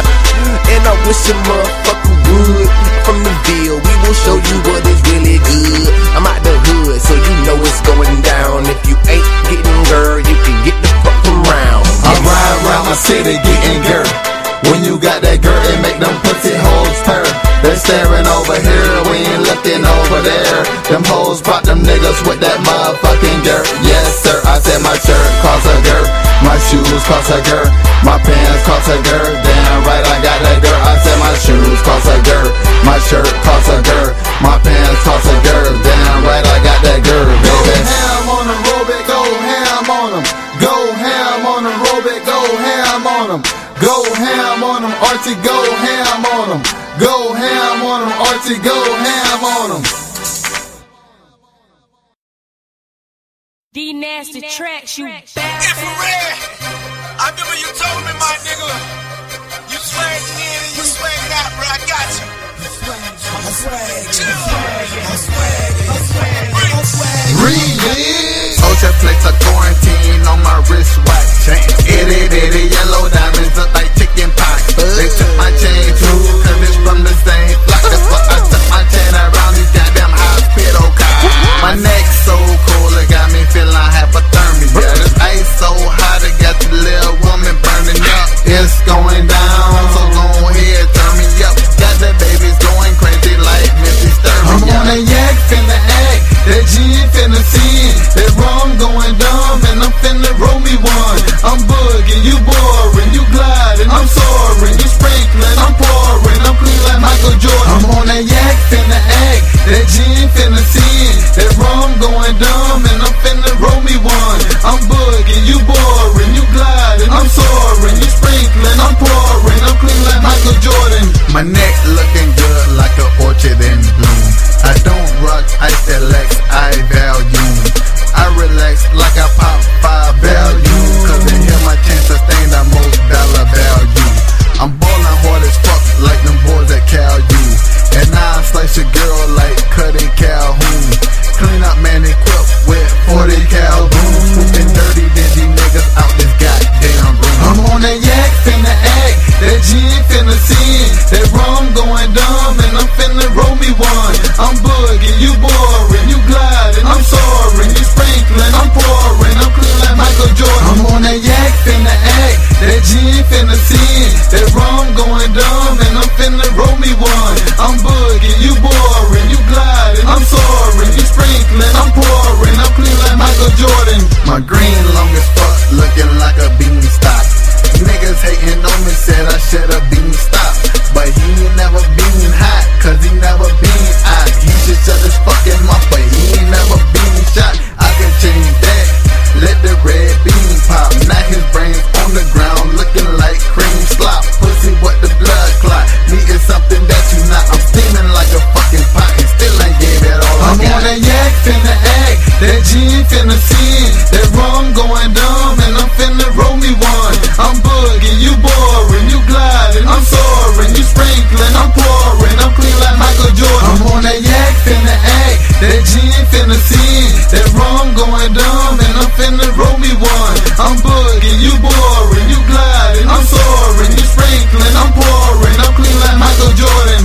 And I wish a motherfucker would. From the Ville, we will show you what is really good. I'm out the hood, so you know it's going down. If you ain't getting Gurr, you can get the fuck around. I ride around my city getting Gurr. When you got that Gurr, it make them pussy hoes purr. They staring over here, we ain't looking over there. Them hoes brought them niggas with that motherfucking dirt. Yes sir, I said my shirt cost a dirt, my shoes cost a dirt, my pants cost a dirt. Damn right I got that dirt. I said my shoes cost a dirt, my shirt cost a dirt, my pants cost a dirt. Damn right I got that dirt, baby. Go ham on them, Robit, go ham on them. Go ham on them, Robit, go ham on them. Go ham on them, Archie, go ham on them. Go ham on them, Archie, go ham on them. D nasty tracks, you bastard. Infrared, I remember you told me, my nigga, you swagged in and you swagged out, bro. I got you. I'm swag, I'm swag, I'm swag, I'm swag, I'm swag. Remix. Ultra flex a quarantine on my wrist watch chain. Itty bitty yellow diamonds look like chicken pox. They took my chain too, cause it's from the same block. That's why I took my chain around these goddamn hospital cars. My neck so cold, it got me feeling hypothermia. This ice so hot, it got the little woman burning up. It's going down, so go ahead, turn me up. Got the babies going crazy like Missy Sturmy. I'm on a yak, finna act, that gin finna sin. That rum going dumb, and I'm finna roll me one. I'm bugging, you boring, you gliding, I'm soaring, you sprinkling, I'm pouring, I'm clean like Michael Jordan. I'm on a yak, finna act, that gin finna sin. That rum going dumb, and I'm finna roll me one. I'm bugging, you boring, you gliding, I'm soaring, you sprinkling, I'm pouring, I'm clean like Michael Jordan. My neck looking good like an orchard in bloom. I don't rock ice L X, I value. I relax like I pop five value, cause they hear my chance to sustain the most dollar value. I'm ballin' hard as fuck like them boys at Cal U. And now I slice your girl like Cuddy Calhoun. Clean up man equipped with forty Calhoun. Swooping dirty dingy niggas out this goddamn room. I'm on that yak finna act, that gin finna sin. That rum going dumb and I'm finna roll me one. I'm bugging, you boring, you gliding, I'm soaring, you sprinkling, I'm pouring, I'm clean like Michael Jordan. I'm on that yak finna act, that gin finna sin. That rum going dumb and I'm finna roll me one. I'm bugging, you boring, you gliding, I'm soaring, you sprinkling, I'm pouring, I'm clean like Michael Jordan. My green long as fuck, looking like a beanstalk. Niggas hating on me, said I should've been stopped. But he ain't never been hot, cause he never been hot. He should shut his fucking mouth, but he ain't never been shot. I can change that, let the red bean pop. Now his brains on the ground, looking like cream slop. Pussy, what the blood clot? Me is something that you not. I'm steaming like a fucking pot and still ain't gave it all I got. I'm on that yak, finna act, that gin finna sin. That rum going dumb and I'm finna roll me one. I'm bugging, you boring, you gliding, I'm soaring, you sprinkling, I'm pouring, I'm clean like Michael Jordan. I'm on that yak, finna act, that gin finna sin. That rum going dumb and I'm finna roll me one. I'm bugging, you boring, you gliding, I'm soaring, you sprinkling, I'm pouring, I'm clean like Michael Jordan.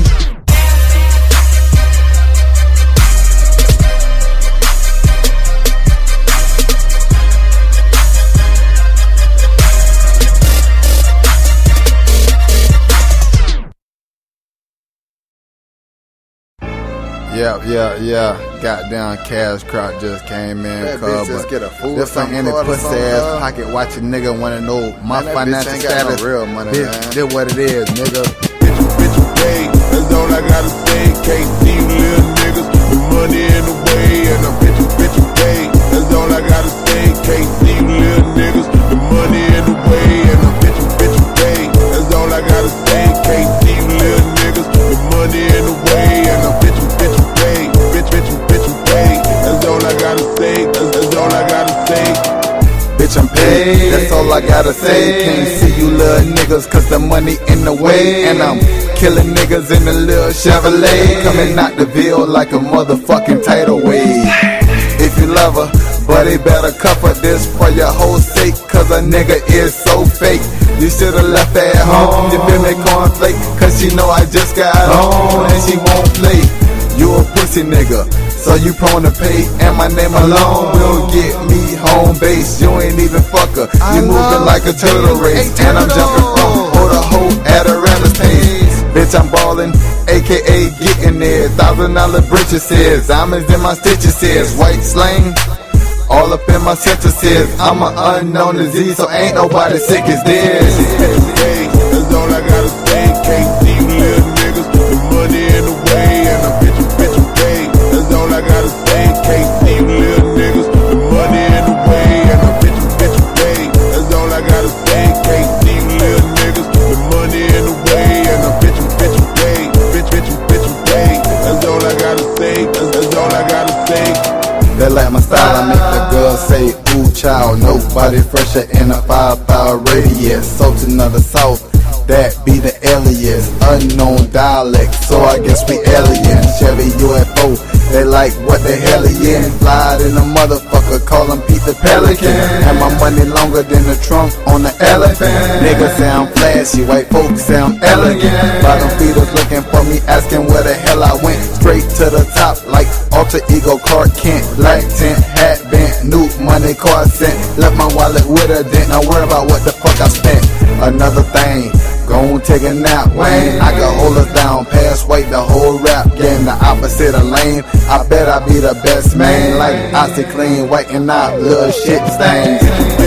Yeah, yeah, yeah. Goddamn Cash Crop just came in. That cuz, bitch just but get a fool this ain't any pussy ass pocket watching nigga wanna know my Man, that financial bitch ain't got no status. real money, Bitch, man. this what it is, nigga. Bitch, you, bitch, you paid. That's all I gotta say. Can't see you little niggas. The money in the way, and a bitch, you, bitch, you paid. That's all I gotta say. Can't see you little niggas. The money in the way, and a bitch, you, bitch, you paid. That's all I gotta say. Can't see you little niggas. The money in the way, and a bitch, you, bitch, you paid. Bitch, bitch, you, bitch, you paid. That's all I gotta say. That's, that's all I gotta say. Bitch, I'm paid, that's all I gotta say. Can't see you little niggas cause the money in the way. And I'm killing niggas in the little Chevrolet. Coming out the Ville like a motherfucking tidal wave. If you love her, buddy, better cover this for your whole sake. Cause a nigga is so fake. You should've left her at home, you feel me, cornflake. Cause she know I just got home and she won't play. You a pussy nigga, so you prone to pay. And my name alone will get me home base. You ain't even fuck her, you moving like a turtle race. And I'm jumping from hoe to hoe at a rapper's pace. Bitch, I'm ballin', aka getting there. Thousand dollar britches says, diamonds in my stitches says, white slang, all up in my sentences. I'm an unknown disease, so ain't nobody sick as this. That's all I gotta say. Can't see you little niggas, the money in the way, and I bitch you, bitch you pay. That's all I gotta say. Can't see you little niggas, the money in the way, and I bitch you, bitch you pay. That's all I gotta say. Can't see you little niggas, the money in the way, and I bitch you, bitch you pay. Bitch, bitch you, bitch you pay. That's all I gotta say. That's, that's all I gotta say. They like my style, I make the girl say, ooh child. Nobody fresher in a five mile radius. Sultan of the South, that be the alias. Unknown dialect, so I guess we aliens. Chevy U F O, they like what the hell he in. Fly in the motherfucker, call him Pete the Pelican. And my money longer than the trunk on the elephant. Niggas say I'm flashy, white folks say I'm elegant. Bottom feeders looking for me, asking where the hell I went. Straight to the top like alter ego Clark Kent. Black tent, hat bent, new money card sent. Left my wallet with a dent, now worry about what the fuck I spent. Another thing, gon' take a nap, Wayne. I can hold us down, pass weight the whole rap game. The opposite of lame, I bet I be the best man. Like OxyClean, whiten out little shit stains.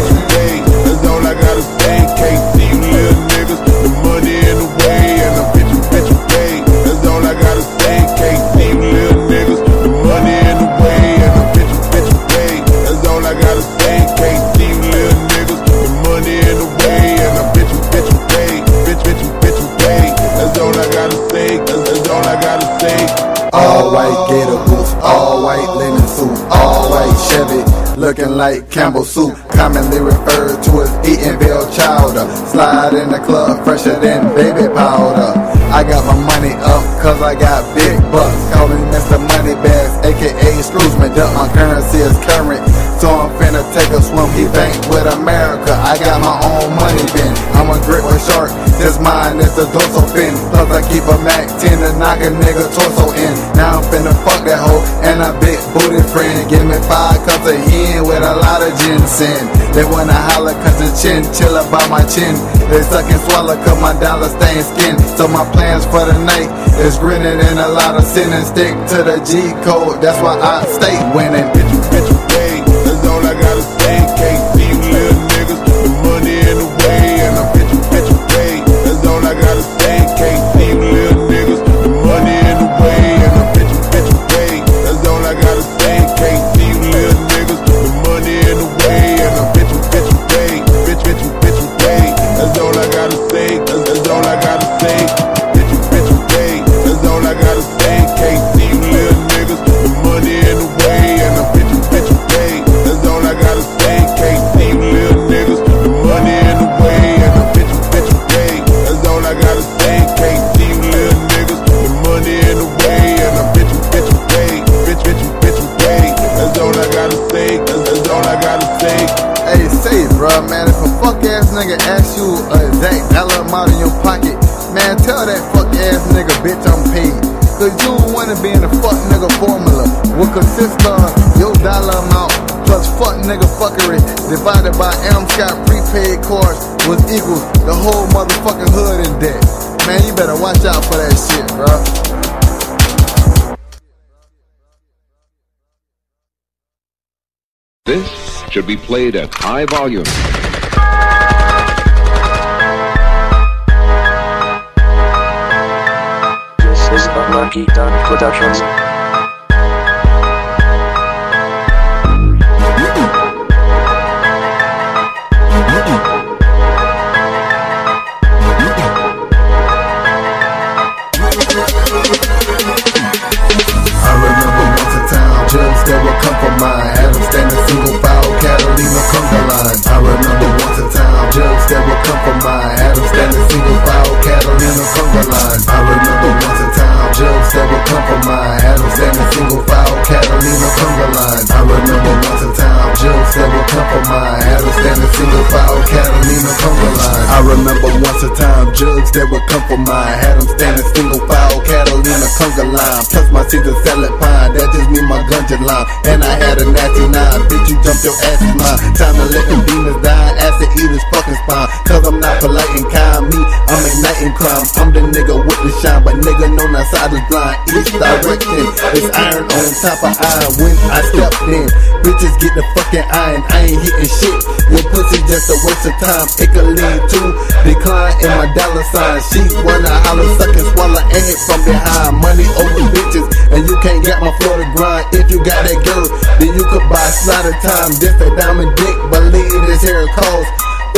That's all I gotta say. Can't see you little niggas, the money in the way, and I bitch you, bitch you pay. That's all I gotta say. Can't see you little niggas, the money in the way, and I bitch you, bitch you pay. That's all I gotta say. Can't see you little niggas, the money in the way, and I bitch you, bitch you pay. Bitch, bitch you, bitch you pay. That's all I gotta say. That's, that's all I gotta say. All white gator boots, all white linen suit, all white Chevy, looking like Campbell soup. Commonly referred to as Eatonville chowder. Slide in the club fresher than baby powder. I got my money up cause I got big bucks. Call me Mister Moneybags, aka Scrooge McDuck. My currency is current, so I'm finna take a swim. He bank with America, I got my own money bin. I'm a grit with shark, this mine is the dorsal fin. Plus I keep a Mac ten to knock a nigga torso in. Now I'm finna fuck that hoe and a big booty friend. Give me five cups of hen with a lot of ginseng. They wanna holler cause the chinchilla by my chin. They suck and swallow cause my dollar stained skin. So my plans for the night is grinning and a lot of sin. And stick to the G code, that's why I stay winning. Bitch you, bitch you pay. That's all I gotta say. Can't see you little niggas, the money in the way, and I bitch you, bitch you pay. That's all I gotta say. Can't see you little niggas, the money in the way, and I bitch you, bitch you pay. That's all I gotta say. Can't see you little niggas, the money in the way, and I bitch you, bitch you pay. Bitch, bitch you, bitch you pay. That's all I gotta say. That's, that's all I gotta say. Bitch you, bitch you pay. That's all I gotta say. Can't see you little niggas, the money in the way, and I bitch you, bitch you pay. That's all I gotta say. Can't see you little niggas, the money in the way, and I bitch you, bitch you pay. That's all I gotta say. Can't see you little niggas, the money in the way, and I bitch you, bitch you pay. Bitch, bitch you, bitch you pay. That's all I gotta say. That's, that's all I gotta say. Hey, say it, bruh, man. If a fuck ass nigga asks you a exact dollar amount in your pocket, man, tell that fuck ass nigga, bitch, I'm paid. Cause you don't wanna be in the fuck nigga formula, what consists of your dollar amount plus fuck nigga fuckery divided by M Scott prepaid cards was equals the whole motherfucking hood in debt. Man, you better watch out for that shit, bruh. This should be played at high volume. This is Unlucky Done Productions. Jugs that will come from mine, had them standing single file, Catalina conga line. I remember once a time, jugs that will come from mine, had them standing single file, Catalina conga line. I remember once a time, jugs that will come from mine, had them standing single file, Catalina conga line. I remember once a time, jugs that will come from mine, had them standing single file, Catalina conga line. I remember once a time, jugs that would come from mine, had them standing single file, Catalina conga line. Plus my Caesar salad pine, that just mean my gun line. And I had a natty nine, bitch you jump your ass is mine. Time to let the demons die, acid eat his fucking spine. Cause I'm not polite and kind, me, I'm igniting crime. I'm the nigga with the shine, but nigga known outside is blind. Each direction is iron on top of iron. When I stepped in, bitches get the fucking iron. I ain't hitting shit. Your pussy just a waste of time. It could lead to decline in my dollar sign. She wanna holler, suck and swallow, and hit from behind. Money over bitches, and you can't get my floor to grind. If you got that girl, then you could buy slaughter time. Just a diamond dick, believe this here cost.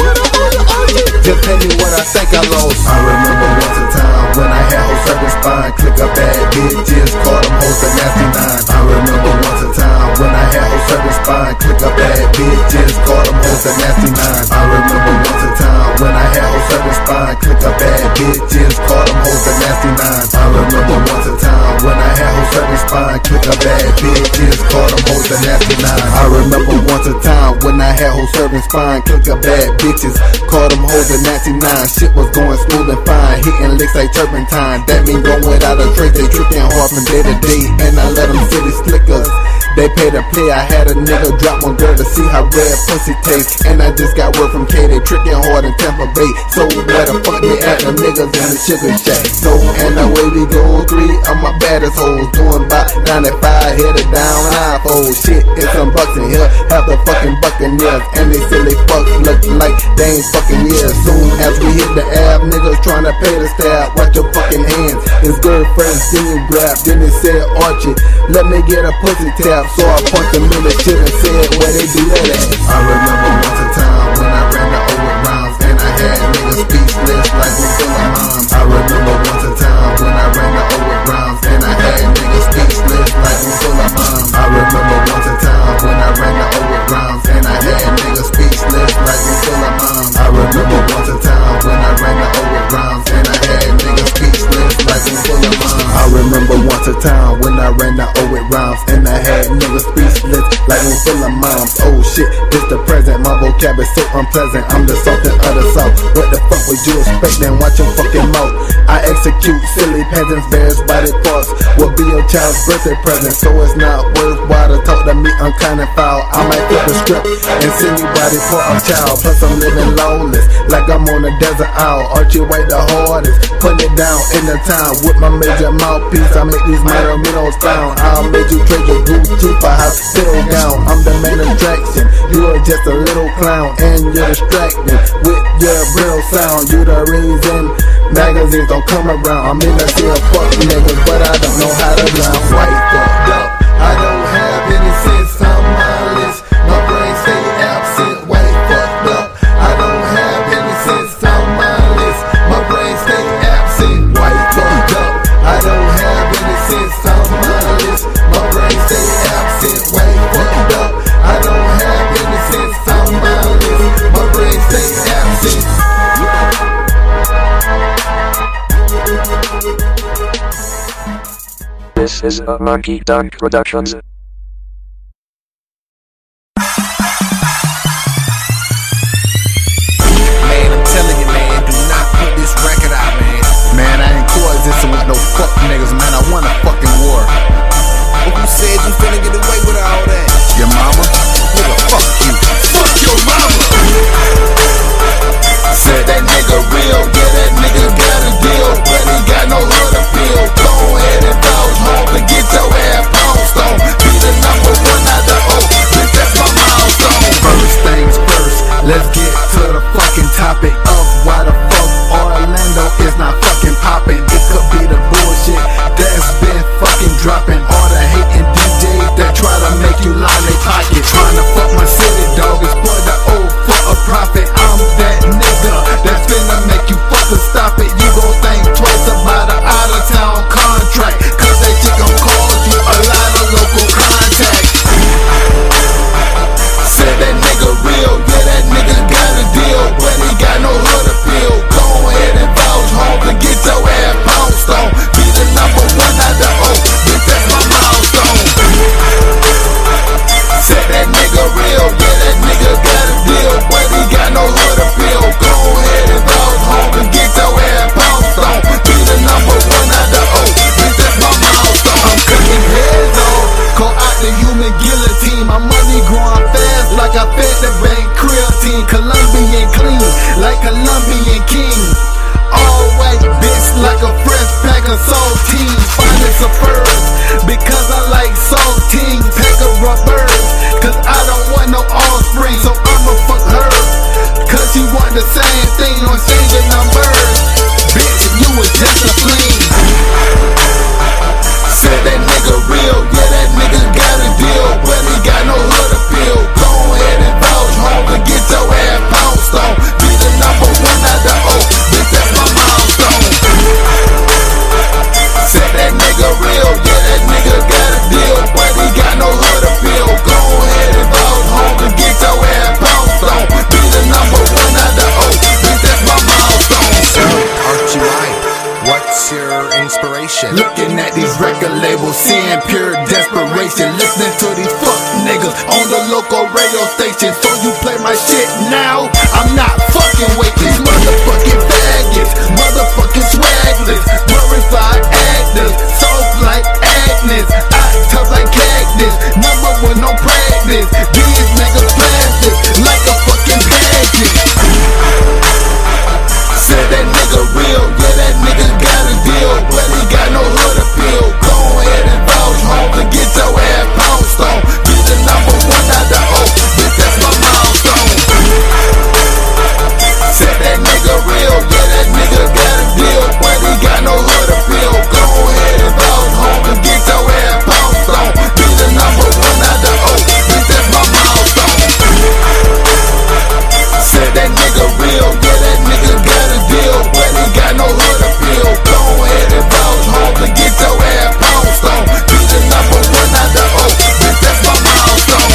Just tell me what I think I lost. I remember once a time when I had whole service spine. Click up bad bitches, call them hoes the nasty nine. I remember once a time when I had whole service spine. Click up bad bitches, call them hoes the nasty nine. I remember once a time when I had whole service spine. Click up bad bitches, call them hoes the nasty nine. I remember once a time when I had whole service spine. Click up bad bitches, call them hoes the nasty nine. I remember once a time when I had whole service spine. Click up bad bitches, call them hoes the nasty nine. Shit was going smooth and fine, hitting licks like turpentine. That mean going without a trace, they tricking hard from day to day. And I let them city slickers, they pay to play. I had a nigga drop one girl to see how red pussy tastes. And I just got word from K, they tricking hard in Tampa Bay. So where the fuck they at, the niggas in the sugar shack. So and away we go, three of my baddest hoes doing about ninety-five, headed down nine-fold. Shit, it's some bucks in here, half the fucking Buccaneers. And they silly fuck look like they ain't fucking years. Soon as we hit the ab, niggas trying to pay the stab. Watch your fucking hands, his girlfriend then you grab. Then they said Archie, let me get a pussy tap. So I punched them in the shit and said where they do that at. I remember once a time when I ran the over rounds, and I had niggas speechless like we full of moms. I remember once a time when I ran the over rounds, and I had niggas speechless like we full of moms. I remember once a time when I ran the over rounds, and I had niggas speechless like we full of moms. I remember once a time when I ran the over rounds, and I had niggas speechless like we full of moms. I remember once a time when I ran the over rounds, and I had niggas speechless like we full of moms. Oh shit, this the present, my vocab is so unpleasant. I'm the something of the south. What the fuck would you expect? Then watch your fucking mouth. I execute silly peasants, bears body parts. Will be your child's birthday present, so it's not worthwhile to talk to me unkind and foul. I might flip the script and send you body for a child. Plus I'm living lawless, like I'm on a desert isle. Archie White the hardest, putting it down in the town with my major mouthpiece. I make these minor minnows found. I'll make you trade your Gucci for hospital gown. I'm the main attraction, you are just a little clown, and you're distracting with your brittle sound. You the reason magazines don't come around. I'm in the field, fuck niggas, but I don't know how to drown. White fucked up, I don't have any sense on my list. My brain stay absent, white fucked up. I don't have any sense on my list. My brain stay absent, white fucked up. I don't have any sense on my list. My brain stay absent, white fucked up. I don't have any sense on my list. My brain stay absent. This is a Monkey Dunk Productions. Man, I'm telling you, man, do not put this record out, man. Man, I ain't coexisting with no fuck niggas, man. I want a fucking war. But who said you finna get away with all that? Your mama? Nigga, fuck you. Fuck your mama! Said that nigga real, yeah, that nigga got a deal, but he got no hood appeal. Go ahead and bounce home and get your ass bounced on. Bitch, same thing, no changing numbers. Bitch, you was just a fling. Said that nigga real, yeah, that nigga got a deal, but he got no hood appeal. Go ahead and vouch home and get your ass pounced on. Be the number one out the O, bitch, that's my milestone. Said that nigga real, yeah, that nigga got a deal, but he got no hood appeal. Go ahead and vouch home and get your ass pounced on. Be the number one out the O, bitch, that's my milestone. So, Archie White, what's your inspiration? Looking at these record labels, seeing pure desperation. Listening to these fuck niggas on the local radio station. So you play my shit now? I'm not fucking with these motherfucking faggots, motherfucking swagless, glorified actors, soft like Agnes, I tough like cactus, number one on practice. These niggas plastic like a fucking pageant. Said that nigga real, yeah, that nigga got a deal, but he got no hood appeal. Go ahead and vouch home and get your ass pounced on. Be the number one out the O, bitch, that's my milestone. Said that nigga real, yeah, that nigga got a deal, but he got no hood appeal. Go ahead and vouch home and get your ass pounced on. Be the number one out the O, bitch, that's my milestone. Said that nigga real, yeah, that nigga got a deal, but he got no hood appeal. Go ahead and vouch home and get your ass pounced on. Be the number one out the O, bitch, that's my milestone.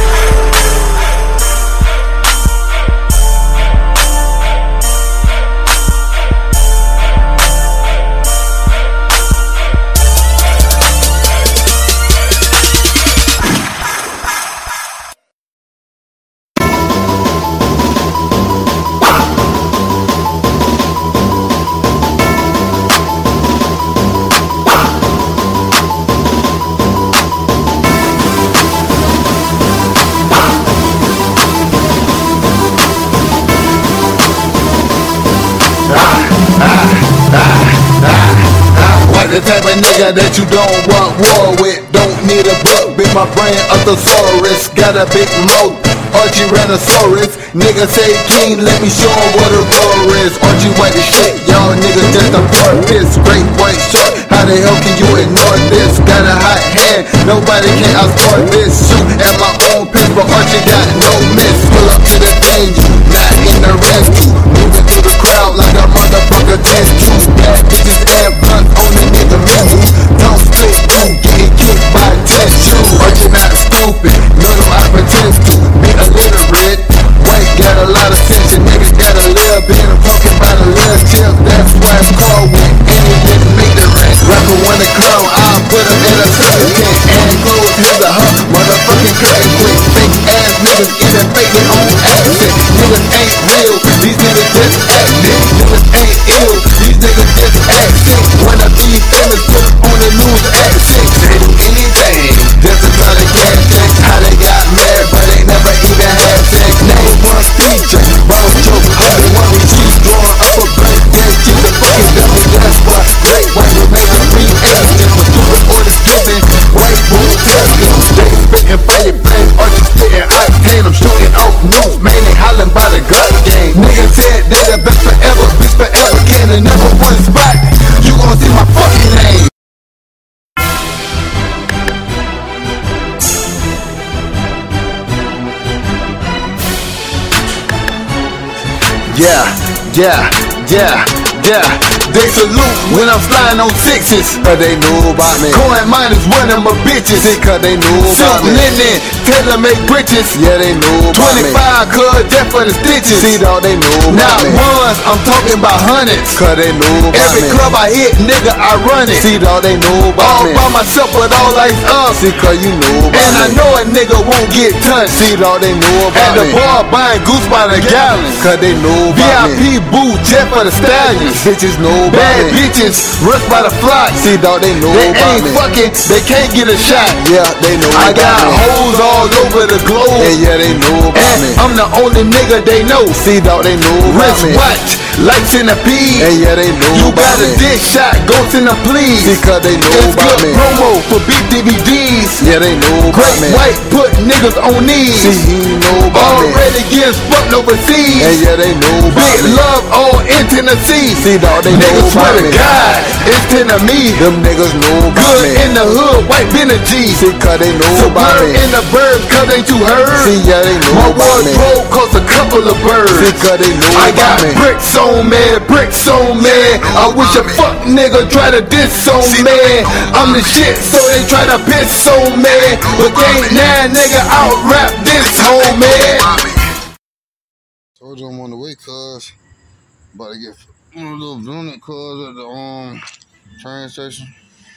The type of nigga that you don't want war with. Don't need a book, big my brain a thesaurus. Got a big mouth, Archie Rhinoceros. Nigga say king, let me show him what a roar is. Archie white as shit, y'all niggas just a part this. Great white shirt, how the hell can you ignore this? Got a hot hand, nobody can outscore this. Shoot at my own piss, but Archie got no miss. Pull up to the danger, not in the rescue. Moving through the crowd like a motherfucker test tube. Bad bitches and blunts on the nigga menu. Don't split through, getting kicked by ten shoes. Archie not stupid, no no I pretend to be illiterate. White got a lot of tension, niggas got a little bit. I'm talking about a little chill, that's why it's called win. And he didn't make the rent. Rapper want a clown, I'll put him in a circus tent. And close his a huh, motherfucking curtain quick. Fake ass niggas even fake their own accent. Niggas ain't real, these niggas just acting. Niggas ain't ill, these niggas just acting. Wanna be famous, put on the news accent. They do anything, just to try to get checks. How they got mad, but they never even had sex. Name one feature, boss joke, husband one we cheese. Drawing up a blank, dead shit, the fucking devil, that's why. Great white will make a free agent. For stupid orders given, white won't tell you. They spitting fire, blame, Archie spitting octane. I'm shooting off news, man, they hollering by the gut game. Niggas said they the best forever, bitch forever, can in number one spot. You gon' see my fucking name. Yeah, yeah, yeah, yeah. They salute when I'm flying on sixes, cause they know about me. Coin miners one of my bitches, cause they know about me. Silk linen, tailor make britches, yeah they know about me. twenty-five cuz death for the stitches, see dawg they know about me. Not ones, I'm talking about hundreds, cause they know about Every me. Every club I hit, nigga I run it, see dawg they know about all me. All by myself with all lights up, see cause you know about and me. And I know a nigga won't get touched, see dawg they know about and me. And the bar buying goose by the gallon, cause they know about V I P me. V I P booth, jet for the stallions, bitches know about Bad me. bitches rush by the flock. See, dog, they know They about ain't me. fucking, they can't get a shot. Yeah, they know I about got me. hoes all over the globe. And yeah, they know about And me. I'm the only nigga they know. See, dog, they know about Wrist me. watch, like centipede. And yeah, they know You about got a me. dick shot, go send a please. Because they know It's about good me. promo for big D V Ds. Yeah, they know about Great me. white put niggas on knees. See, he know about me. Already getting fucked overseas. And yeah, they know about Big me. love all in Tennessee. See, dog, they know Niggas swear about to me. God, it's ten of me. Them niggas know about Good me. in the hood, white Benji. See, cause they know So about bird me. in the birds, cause ain't you heard? See, yeah, they know My about me. wardrobe cost a couple of birds. See, cause they know I about got me. bricks on me, bricks on me. I wish a fuck nigga try to diss on me. I'm the shit, so they try to piss on me. But can't now nigga out rap this homie. Told you I'm on the way, cuz. About to get a little unit, cuz, at the um train station.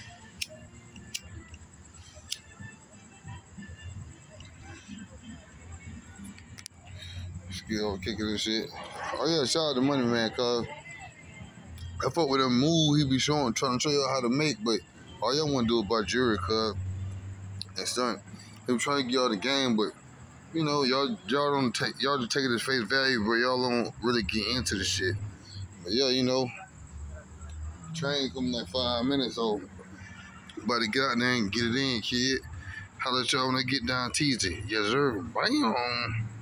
Skill kicking this shit. Oh yeah, shout out to Money Man, cuz. I fuck with him move he be showing, trying to show y'all how to make, but all y'all want to do about jury, cuz. And son, he was trying to get y'all the game, but you know, y'all y'all don't take y'all just take it as face value, but y'all don't really get into the shit. But yeah, you know, train coming like five minutes, so about to get out there and get it in, kid. Holla at y'all when I get down teasy. Yes, sir. Bam.